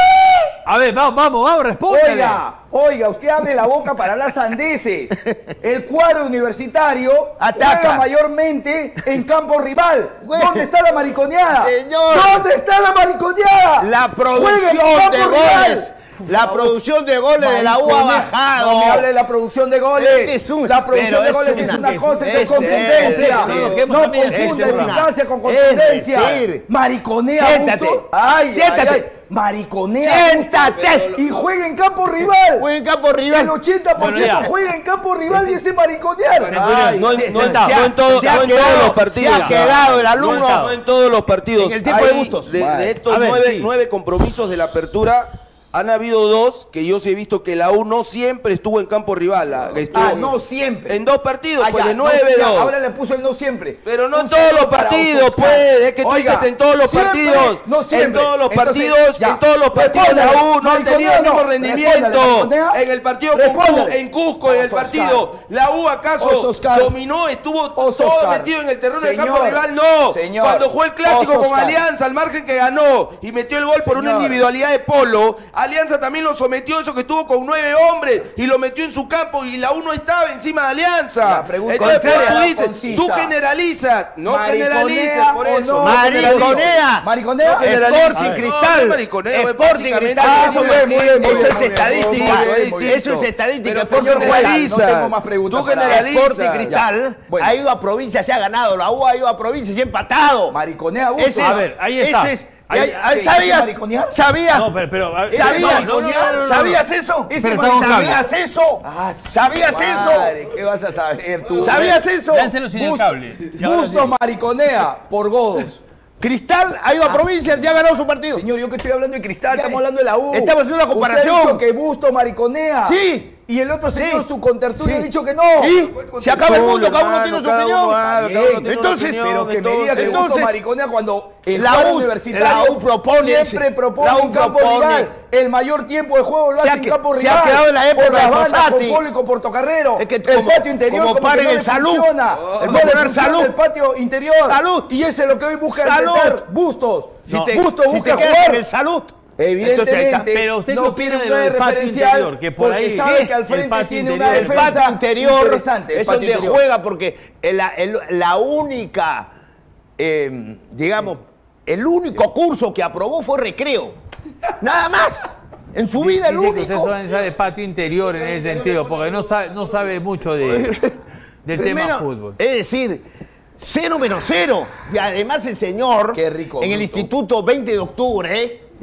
A ver, vamos, vamos, vamos, respóndale. Oiga, oiga, usted abre la boca para hablar sandeces. El cuadro universitario Ataca. juega mayormente en campo rival. Güey. ¿Dónde está la mariconeada? Señor. ¿Dónde está la mariconeada? La Juega en producción campo de rival. goles. La producción de goles de la U ha Mariconea. bajado. No me hable de la producción de goles. Este es un- la producción pero de es goles una- es una cosa, eso es- es contundencia. es- es- es- No también, confunda es una- eficacia con es contundencia. decir, Mariconea siéntate, Bustos. Ay, ay, siéntate. ay. Mariconea Siéntate. Bustos. Y juega en campo rival. Juega en campo rival. El ochenta por ciento Bueno, ya. juega en campo rival y ese mariconear. Ay, no, en- se- no se- en, se ha- no en todo- se ha no en todos quedado- los partidos. se ha quedado el No en- alumno No en todos los partidos. en el tipo de Hay gustos. De, de Vale. estos A ver, nueve, sí. nueve compromisos de la apertura, han habido dos que yo sí he visto que la U no siempre estuvo en campo rival. la- estuvo Ah, no siempre. En dos partidos, Ah, pues ya, de no, nueve, sí, ya, dos. ahora le puso el no siempre. Pero no Un en todos saludo los para partidos, Oscar. pues. Es que tú Oiga, dices en todos los siempre, partidos. no siempre. En todos los Entonces, partidos, ya. en todos los partidos la Respóndale, U no ha tenido el mariconea, mismo no. rendimiento. Respóndale, mariconea. En el partido con Respóndale. Cusco, en Cusco, en el Oso, Oscar. partido, la U acaso Oso, Oscar. dominó, estuvo Oso, todo Oscar. metido en el terreno del Señor, campo rival. No. señor. Cuando jugó el clásico Oso, con Oscar. Alianza, al margen que ganó y metió el gol por una Señor. individualidad de Polo, Alianza también lo sometió, eso que estuvo con nueve hombres y lo metió en su campo y la U no estaba encima de Alianza. La pregunta Entonces, pues, contraria, tú dices, concisa. tú generalizas, no Mariconea generalices por o eso. no Mariconea. Mariconea. No generalices. Sporting No, Cristal. no mariconeo, es Sporting básicamente Cristal. eso, Eso muy bien, muy bien, muy eso bien, es muy bien, estadística. muy bien, muy bien. Eso es estadística. Pero Sporting señor, Cristal. generaliza. No tengo más preguntas Tú para- generalizas. Sporting Cristal Ya. Bueno. ha ido a provincias y ha ganado. La U ha ido a provincias y ha empatado. Mariconea Bustos. Ese es- A ver, ahí está. ese es- Ahí- ahí- ahí- ¿qué? ¿Sabías? ¿Mariconear? ¿Sabías? No, pero, pero a ver, ¿Sabías? no, no, no, no, no, no. ¿Sabías eso? Pero estamos con cable. ¿Sabías eso? Ah, ¿Sabías madre, eso? ¿Qué vas a saber tú? ¿Sabías eso? Dánselo sin el Bust- cable. Y ahora Bustos sí. mariconea por godos. Cristal ha ido a provincias y ha ganado su partido. Señor, yo que estoy hablando de Cristal, Ya, estamos hablando de la U. estamos haciendo una comparación. Usted ha dicho que Bustos mariconea. Sí. Y el otro señor, Sí. su contertulio, Sí. ha dicho que no. ¿Y? Se acaba el mundo, cada uno tiene su Cada uno opinión. habla, cada uno tiene una Entonces, opinión, Pero que me diga que entonces- Bustos entonces- mariconea cuando el La cuadro U- universitario la U propone- siempre propone la U en campo propone- rival. El mayor tiempo de juego lo Se hace ha en que- campo se rival. ha quedado en la época por las de bandas, con Fossati. Polo y con Portocarrero. Es que el como- patio interior como como, que paren no el le salud. funciona. El No le poner funciona salud. el patio interior. Salud. Y eso es lo que hoy busca Salud. intentar Bustos. Si te- Bustos si busca te quedas jugar. con el salud. Evidentemente, Entonces, ahí está. Pero usted qué no opina quiere un de lo nueve del patio referencial interior, que por porque ahí- sabe que al el frente patio tiene interior. una El defensa patio interior interesante. el es patio donde interior. juega porque la, el- la única, eh, digamos, el único curso que aprobó fue recreo. Nada más. En su vida el Dice que usted único. solamente sabe de patio interior en ese sentido, porque no sabe, no sabe mucho de, del tema Primero, fútbol. Es decir, cero menos cero. Y además el señor, Qué rico, en el bruto. Instituto veinte de octubre, ¿eh?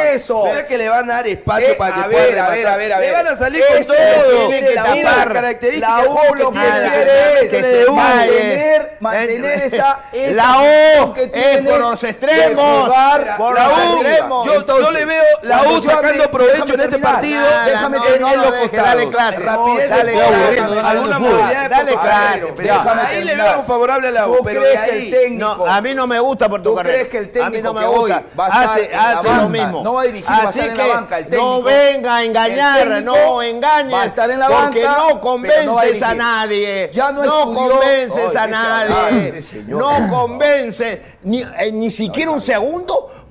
eso. Pero es que le van a dar espacio Eh, para que a pueda ver, a rematar. ver, a ver, a ver. Le van a salir Eso con es lo todo. que quiere la Mira U. las características La del U juego lo que que tiene. quiere es que le dé mantener, mantener esa, esa La función U que es tiene por los de extremos. jugar Por La los U, extremos. yo, yo Entonces, le veo la cuando U yo sacando hable, provecho déjame en este terminar. partido Nada, déjame no, terminar. no en lo los deje, costados. dale clase. Rapidez de Dale juego, clase. alguna Dale movilidad de Dale poco clase, carrero. pero déjame Ahí le terminar. veo algo favorable a la U, ¿Tú pero de crees que el ahí... técnico... No, a mí no me gusta ¿Tú Portucarrero. crees que el técnico a mí no me que gusta. hoy va a estar hace, en la hace banca, lo mismo. no va a dirigir, va a Así estar en la que banca, el técnico, no venga a engañar, el técnico no engañes. va a estar en la porque banca, no pero convences no va a dirigir. a nadie. Ya no no estudió- convences Oye, a deje hablar nadie. este señor, No por favor. convences ni, eh, ni siquiera un segundo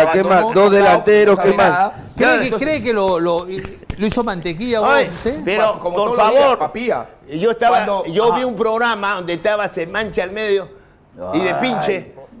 Mira, ¿qué más? Dos delanteros, ¿qué más? ¿Cree que, cree que lo, lo, lo hizo mantequilla? Ay, vos, ¿sí? pero, Como por todos los favor, días, papía. yo, estaba, Cuando- yo ajá. vi un programa donde estaba Se Mancha al medio y de Ay. pinche.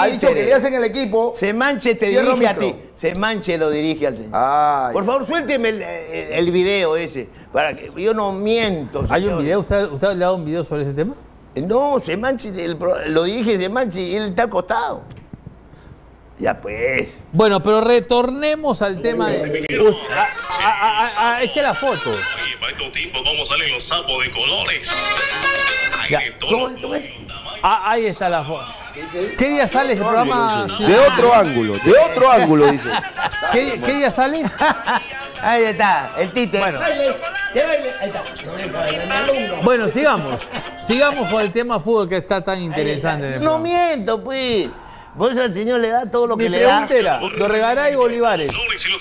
ha dicho que le hacen el equipo. Se Manche te Cierro dirige a micro. ti. Se Manche lo dirige al señor. Ay. Por favor, suélteme el, el- el video ese. Para que yo no miento. ¿Hay un señor. video? ¿Usted, ¿Usted le ha dado un video sobre ese tema? No, Se Manche el pro- lo dirige Se Manche y él está al costado. Ya pues. Bueno, pero retornemos al tema de... Uf, a, a, a, a, eche la foto. Oye, para estos tiempos, ¿cómo salen los sapos de colores? Ya. ¿Cómo, cómo es? Ah, ahí está la foto. ¿Qué día sale este programa? De otro ángulo, de otro ángulo, dice. ¿Qué, ¿Qué día sale? Ahí está, el títere. Bueno. Baile, que baile. Ahí está. Bueno, sigamos. Sigamos con el tema fútbol que está tan interesante. En el No programa. miento, pues. Por eso al señor le da todo lo Mi que le da. pregunta era, Dorregaray y Olivares.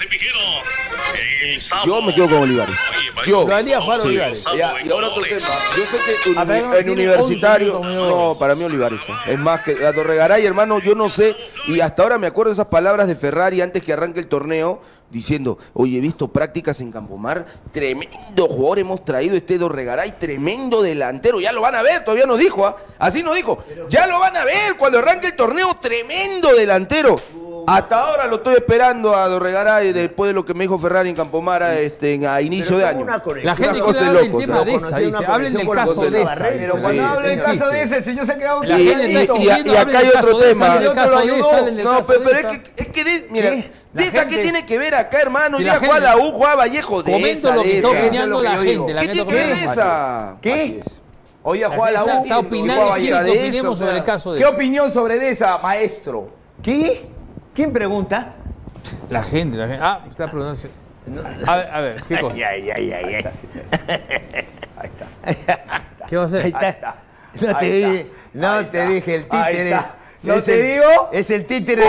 Yo me quedo con Olivares. Yo. Lo haría jugar Sí. Olivares. Ya, y ahora otro tema. Yo sé que A ver, uni- no en tiene universitario. once No, para mí Olivares. ¿eh? Es más que a Dorregaray, hermano, yo no sé. Y hasta ahora me acuerdo de esas palabras de Ferrari antes que arranque el torneo. Diciendo, oye, he visto prácticas en Campomar, tremendo jugador hemos traído este Dorregaray, tremendo delantero, ya lo van a ver, todavía nos dijo, ¿ah? Así nos dijo, ya lo van a ver cuando arranque el torneo, tremendo delantero. Hasta ahora lo estoy esperando a Dorregaray después de lo que me dijo Ferrari en Campomar a, este, a inicio de año. La gente quiere hablar del tema de esa, dice, hablen del caso de esa. Pero cuando habla del caso de ese, el señor se ha quedado... Y, y- y- y acá hay otro tema. No, pero, pero es que, es que de, mira, de esa que tiene que ver acá, hermano. Si Ya la juega gente- la U, juega Vallejo de Comento esa, lo que de está esa. opinando la gente, la ¿Qué gente tiene que ver opina. esa? ¿Qué? Hoy ya La juega la gente U. está y opinando juega y quiere Vallejo. que opinemos sobre el caso de ¿Qué esa. opinión sobre de esa, maestro? ¿Qué? ¿Quién pregunta? La gente, la gente. Ah, está preguntando. A ver, a ver, chicos. Ay, ay, ay, ay, ay. Ahí está. ¿Qué va a hacer? Ahí está. No te Ahí dije, está. no Ahí te está. dije el Ahí títere. está. ¿No Es te el- digo? Es el títere.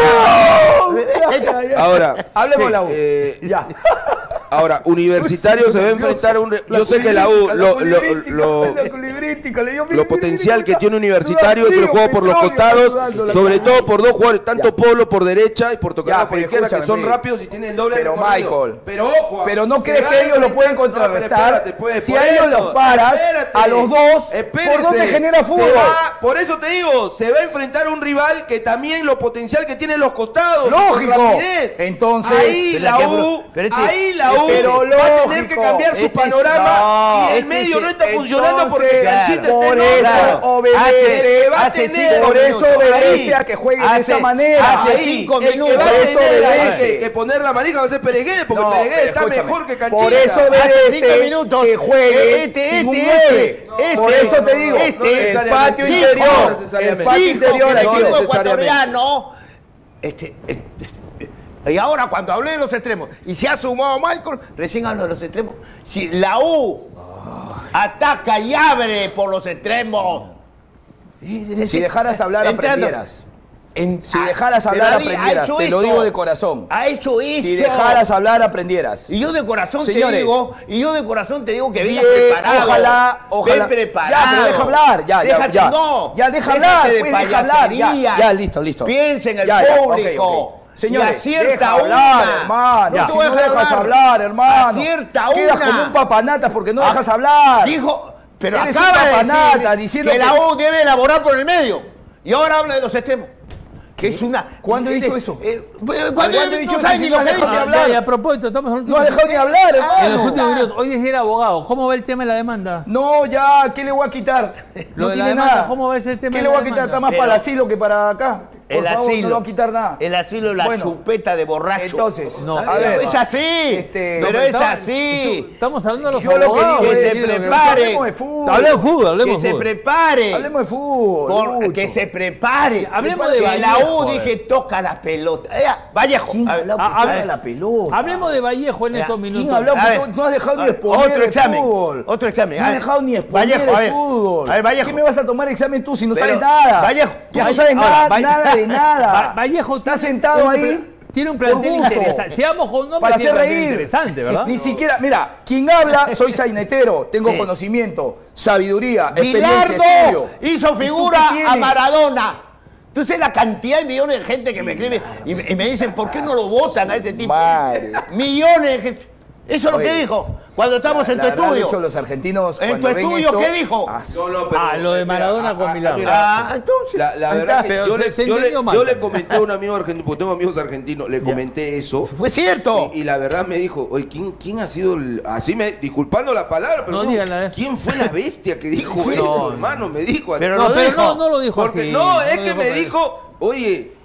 Ahora, Hablemos la U. eh, Ya. ahora, Universitario se va a enfrentar a un... re- Yo sé que la U, lo, lo, lo, La culibrítica, le dio lo potencial que tiene Universitario es el juego por los costados, sobre todo por dos jugadores, tanto Pablo por derecha y por Tocará Ya, por pero izquierda, que escúchame, son rápidos y tienen doble Pero recorrido. Michael, pero ojo, pero no se crees van que a ellos lo pueden enfrentar- contrarrestar. No, pero espérate, pues, Si por a ellos eso, los paras, espérate. a los dos, Espérese. ¿por dónde genera Se fútbol? va- por eso te digo, se va a enfrentar a un rival que también lo potencial que tiene los costados, Lógico. con rapidez. Entonces, ahí pero la que- U, pero este- ahí la U pero va a tener lógico. que cambiar su Este es- panorama no, y el este medio es- no está funcionando entonces, porque Canchita está por en eso otra. obedece, El que va a hace tener- cinco Por eso minutos, obedece ahí. a que juegue de Hace- esa manera. hace Ahí, cinco el que minutos. va a Por eso tener ahí obedece. que, que poner la manija va a ser Peregué, porque No, Peregué pero está escúchame, mejor que Canchita. por eso Hace obedece cinco minutos. que juegue Este, sin este, un este, nueve. este. Por eso te digo, Este. el patio necesariamente. interior, No el necesariamente. patio Dijo interior, que ahí el sí, equipo necesariamente. ecuatoriano. Este, este, y ahora cuando hablé de los extremos y se ha sumado Michael, recién hablo de los extremos. Si la U ataca y abre por los extremos. Si dejaras hablar, Entrando- aprendieras. En- Si ah, dejaras pero hablar, David, ha aprendieras. hecho Te lo eso. digo de corazón. Ha hecho eso. Si dejaras hablar, aprendieras. Y yo de corazón Señores, te digo, y yo de corazón te digo que Bien, vengas preparado. ojalá, ojalá. Ven preparado. Ya, pero deja hablar, ya, ya, Déjate- ya. No, Ya, deja déjate hablar, de pues, deja hablar, ya, payasería. ya, listo, listo. Piensa en el Ya, ya, ok, público. ok. Señores, y acierta deja hablar, una. hermano. No te Si voy a no dejar dejas hablar, hermano. Acierta Quedas una. como un papanatas porque no Ah, dejas hablar. Dijo, pero Eres acaba un de papanata decir diciendo que que- la U debe elaborar por el medio. Y ahora habla de los extremos. Que es una... ¿Cuándo he este- dicho eso? eh, ¿Cuándo ¿Cuándo he dicho no eso? sabes Si ni no lo que dejas dice? de hablar. Ya, y a propósito, estamos en los No últimos has dejado ni hablar, hermano. En los últimos minutos. Hoy es día del abogado. ¿Cómo va el tema de la demanda? No, ya, ¿qué le voy a quitar? Lo No de la tiene demanda, nada. ¿cómo va ese tema ¿Qué de le la voy a quitar? demanda? Está más Pero- para el asilo que para acá. Por El favor, asilo. no le voy a quitar nada. El asilo es la Bueno. chupeta de borracho. Entonces, No, a ver. Es así. Este, pero no, es estaba- así. Estamos hablando de los Yo lo que abogados. digo Que es se decirle, prepare. hablemos de fútbol. Hablemos de fútbol, hablemos Que de se fútbol. prepare. Hablemos de fútbol. Por- Lucho. que se prepare. Hablemos de que la Vallejo, U a ver. dije toca la pelota. Eh, Vallejo. ¿Quién A ha ver, hablado a- que a toca ver. la pelota? Hablemos de Vallejo en Ya, estos ¿quién minutos. ¿Quién ha hablado A que ver. no, no has dejado ni A ver, exponer otro el examen. fútbol? Otro examen. No A has ver. dejado ni exponer Vallejo, a el ver. fútbol. A ver, Vallejo. ¿Qué me vas a tomar examen tú si no Pero- sabes nada? Vallejo. Tú no Valle- sabes ahora, nada, Valle- nada de nada. Va- Vallejo Estás tiene sentado un ahí pla- Tiene un por plantel gusto. interesante. Seamos con nombres. Para tiene hacer un plantel reír. interesante, ¿verdad? Ni siquiera, mira, quien habla, soy sainetero, tengo Sí. conocimiento, sabiduría, experiencia, Bilardo estudio. hizo ¿Y figura tú qué a tienes? Maradona. Tú sabes la cantidad de millones de gente que me escribe y me, y me dicen, ¿por qué no lo votan a ese tipo? Madre. Millones de gente. Eso es lo Oye, que dijo cuando estamos en La tu verdad, estudio. Lucho, los argentinos, En cuando tu ven estudio, esto, ¿qué dijo? ah, No, no, pero, Ah, lo de eh, Maradona mira, con ah, Milagro. mira, Ah, entonces. La, la ahí verdad está. que Pero yo, se- le, se yo, le, entendió mal yo le también. comenté a un amigo argentino, porque tengo amigos argentinos, le comenté eso. Fue cierto. Y, y la verdad me dijo, oye, ¿quién, quién ha sido el...? Así me, disculpando la palabra, pero No, no, dígala, eh. ¿quién fue la bestia que dijo Sí, eso, no, hermano? Me dijo. Pero No, lo pero dijo. no, no lo dijo Porque así. no, es lo que dijo me así. dijo, oye,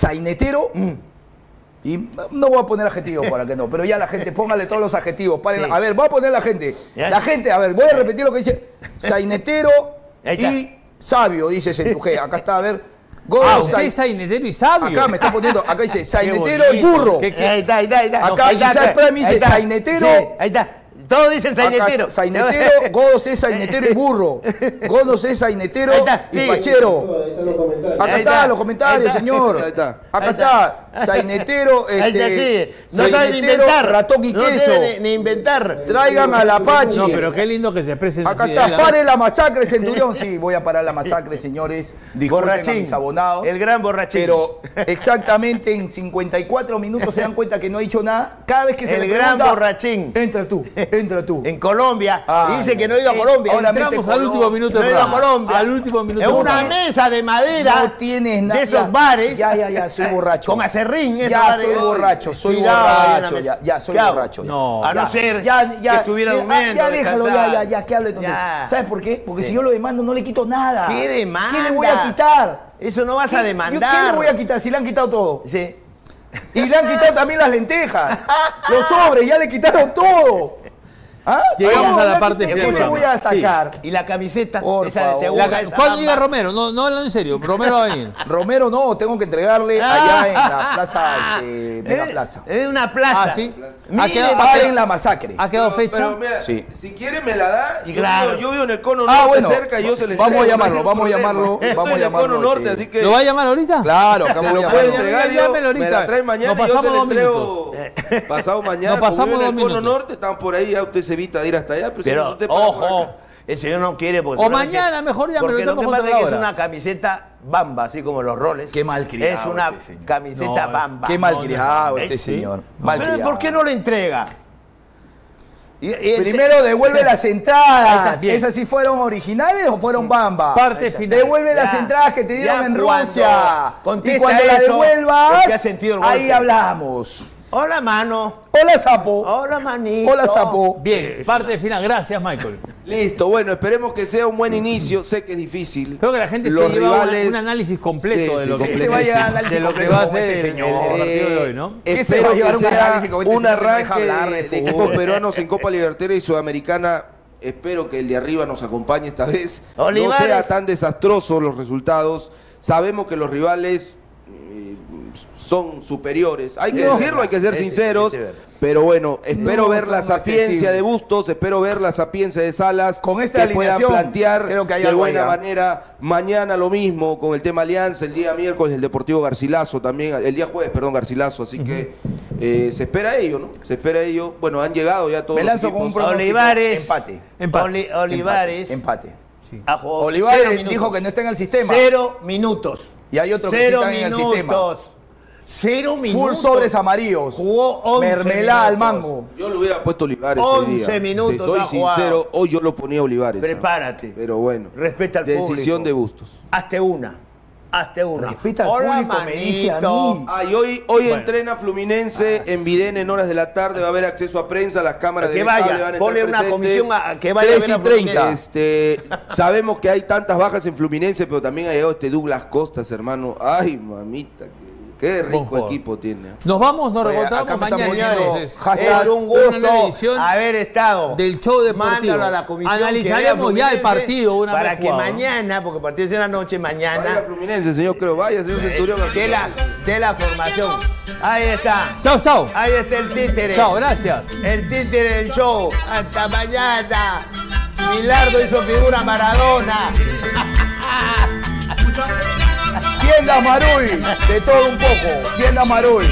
sainetero. Mm. Y no voy a poner adjetivos para que no, pero ya la gente, póngale todos los adjetivos. Paren, sí. A ver, voy a poner la gente. La gente, a ver, voy a repetir lo que dice. Sainetero y sabio, dice Centuje. Acá está, a ver. Gol, ah, usted es sainetero y sabio. Acá me está poniendo, acá dice sainetero y burro. ¿Qué, qué? Ahí está, ahí está, ahí está. Acá no, Giselle Prime dice sainetero. Sí, ahí está. Todos dicen sainetero. Acá, sainetero, Godos es sainetero y burro. Godos es sainetero está, y sí. pachero. Acá Ahí está, está, los comentarios, ahí está. señor. Ahí está. Acá está, sainetero, Ahí está, este, sí. No saben sainetero, inventar. ratón y no queso. saben ni, ni inventar. Traigan al Apache. No, pero qué lindo que se expresen Acá así, está, ¿eh? pare la masacre, Centurión. Sí, voy a parar la masacre, señores. Disculpen Borrachín. a mis abonados. El gran borrachín. Pero exactamente en cincuenta y cuatro minutos se dan cuenta que no ha dicho nada. Cada vez que se el le gran pregunta, borrachín. entra tú, entra tú. En Colombia. Ah, dice que no ha ido a eh, Colombia. ahora Entramos mete al último Colombia. minuto No del ha ido a programa. Colombia. Al último minuto Es del una programa. mesa de madera. No tienes nada. De esos bares. Ya, ya, ya, soy borracho. Con acerrín. esos Ya bares. soy borracho, soy Tirado ahí en la borracho. mesa. Ya, ya soy Chao. borracho. ya. No. A no Ya, ser ya, ya, que estuviera ya, durmiendo. Ya, déjalo, ya, descansando. ya, ya, que hable tonterías. Ya. ¿Sabes por qué? Porque Sí. si yo lo demando no le quito nada. ¿Qué demanda? ¿Qué le voy a quitar? Eso no vas a ¿Qué- demandar. ¿Qué le voy a quitar si le han quitado todo? Sí. Y le han quitado también las lentejas, los sobres, ya le quitaron todo. ¿Ah? Llegamos Ahora, a la ¿qué- parte ¿qué final. le voy a destacar? Y la camiseta. Por esa de favor. segunda. La- esa ¿Cuándo bamba. llega Romero? No, no hablando en serio. Romero va a venir. Romero no, tengo que entregarle allá en la plaza, este, Mega Es- Plaza. Es una plaza. Ah, sí. Mire, Ha quedado, ha Paren quedado- la masacre. ha quedado Pero, fecha. pero mira, Sí. si quiere me la da. Y Yo, claro. vivo, yo vivo en el cono Ah, norte bueno, cerca y yo se le vamos a entrego, llamarlo, no hay vamos a problema. llamarlo, Estoy vamos a en el llamarlo, cono norte, este. así que ¿Lo va a llamar ahorita? Claro, acá se vamos a lo llamarlo. puede llamarlo. entregar Llámelo yo, me ahorita. la trae mañana Nos y yo se pasamos la dos entrego pasado mañana. Nos pasamos como vivo en dos el cono minutos. norte, están por ahí, ya usted se evita de ir hasta allá. Pero, si Pero, no, usted para por ojo, acá. el señor no quiere. Porque O seguramente- mañana, mejor ya me lo Porque lo tengo que contra pasa es la que es hora. una camiseta bamba, así como los roles. Qué malcriado Es una este señor. camiseta No, bamba. Qué malcriado Eh, este sí. señor. Pero Malcriado. ¿por qué no le entrega? Y- y el- Primero devuelve las Ahí entradas. está, bien. ¿Esas sí fueron originales o fueron bamba? Parte final. Devuelve Ya, las entradas que te dieron ya en cuando Rusia. Y contesta cuando la eso, devuelvas, porque ha sentido el ahí golpe. hablamos. Hola, mano. Hola, sapo. Hola, manito. Hola, sapo. Bien, parte final. Gracias, Michael. Listo, bueno, esperemos que sea un buen inicio. Sé que es difícil. Creo que la gente Los se lleva una- rivales- un análisis completo Sí, de sí, lo que, completo. Se va a llevar análisis de lo que completo va a como ser este el- señor. el partido de Eh, hoy, ¿no? ¿Qué se va Espero a llevar que un sea análisis con este un señor que no deja arranque hablar de de fútbol? equipos peruanos en Copa Libertadores y Sudamericana. Espero que el de arriba nos acompañe esta vez. Olivares. No sea tan desastroso los resultados. Sabemos que los rivales eh, son superiores. Hay que No. decirlo, hay que ser Ese- sinceros. ese- Pero bueno, espero No, ver la son sapiencia accesibles. de Bustos, espero ver la sapiencia de Salas. Con esta que puedan alineación, plantear creo que hay de algo buena ahí, ¿ah? manera. Mañana lo mismo con el tema Alianza, el día miércoles el Deportivo Garcilaso también, el día jueves, perdón, Garcilaso. Así que eh, se espera ello, ¿no? Se espera ello. Bueno, han llegado ya todos Me los lanzo con un equipos. pronóstico. Olivares. Empate. Empate. Oli- Olivares. Empate. ha jugado cero Olivares minutos. dijo que no está en el sistema. Cero minutos. Y hay otros que sí Cero están en el sistema. minutos. Cero minutos. Full sobres amarillos. Jugó once Mermelada al minutos. mango. Yo lo hubiera puesto Olivares once hoy día. minutos Te soy ha jugado. sincero, hoy yo lo ponía Olivares. ¿ah? Prepárate. Pero bueno, Respeta al decisión público. de Bustos. Hazte una. Hazte una. Respeta al Hola, público, me dice a manito. mí. Ah, y hoy, hoy Bueno. entrena Fluminense en Vidén en horas de la tarde, va a haber acceso a prensa, las cámaras Que de vaya, Becable van a ponle estar una presentes. comisión a- que vaya a tres ver a y treinta. Fluminense. Este, sabemos que hay tantas bajas en Fluminense, pero también ha llegado este Douglas Costas, hermano. Ay, mamita, qué, qué rico jugador. equipo tiene. Nos vamos, nos Oye, reencontramos acá me están mañana. poniendo entonces. hashtag Es un Una nueva gusto edición haber estado. del show deportivo. Mándalo a la comisión que Analizaremos vea ya el Fluminense partido una para vez que jugado, ¿no? mañana, porque el partido es en la noche, Vaya mañana Fluminense, señor, creo. Vaya, señor Centurión. de la, de la formación. Ahí está. Chao, chao. Ahí está el títere. Chao, gracias. El títere del show. Hasta mañana. Milardo hizo figura Maradona. Tienda Maruy. De todo un poco. Tienda Maruy.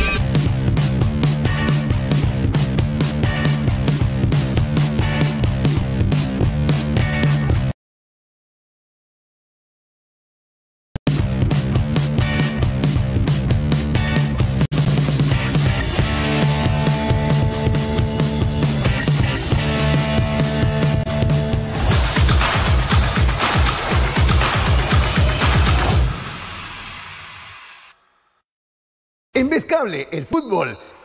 En Vez Cable, el fútbol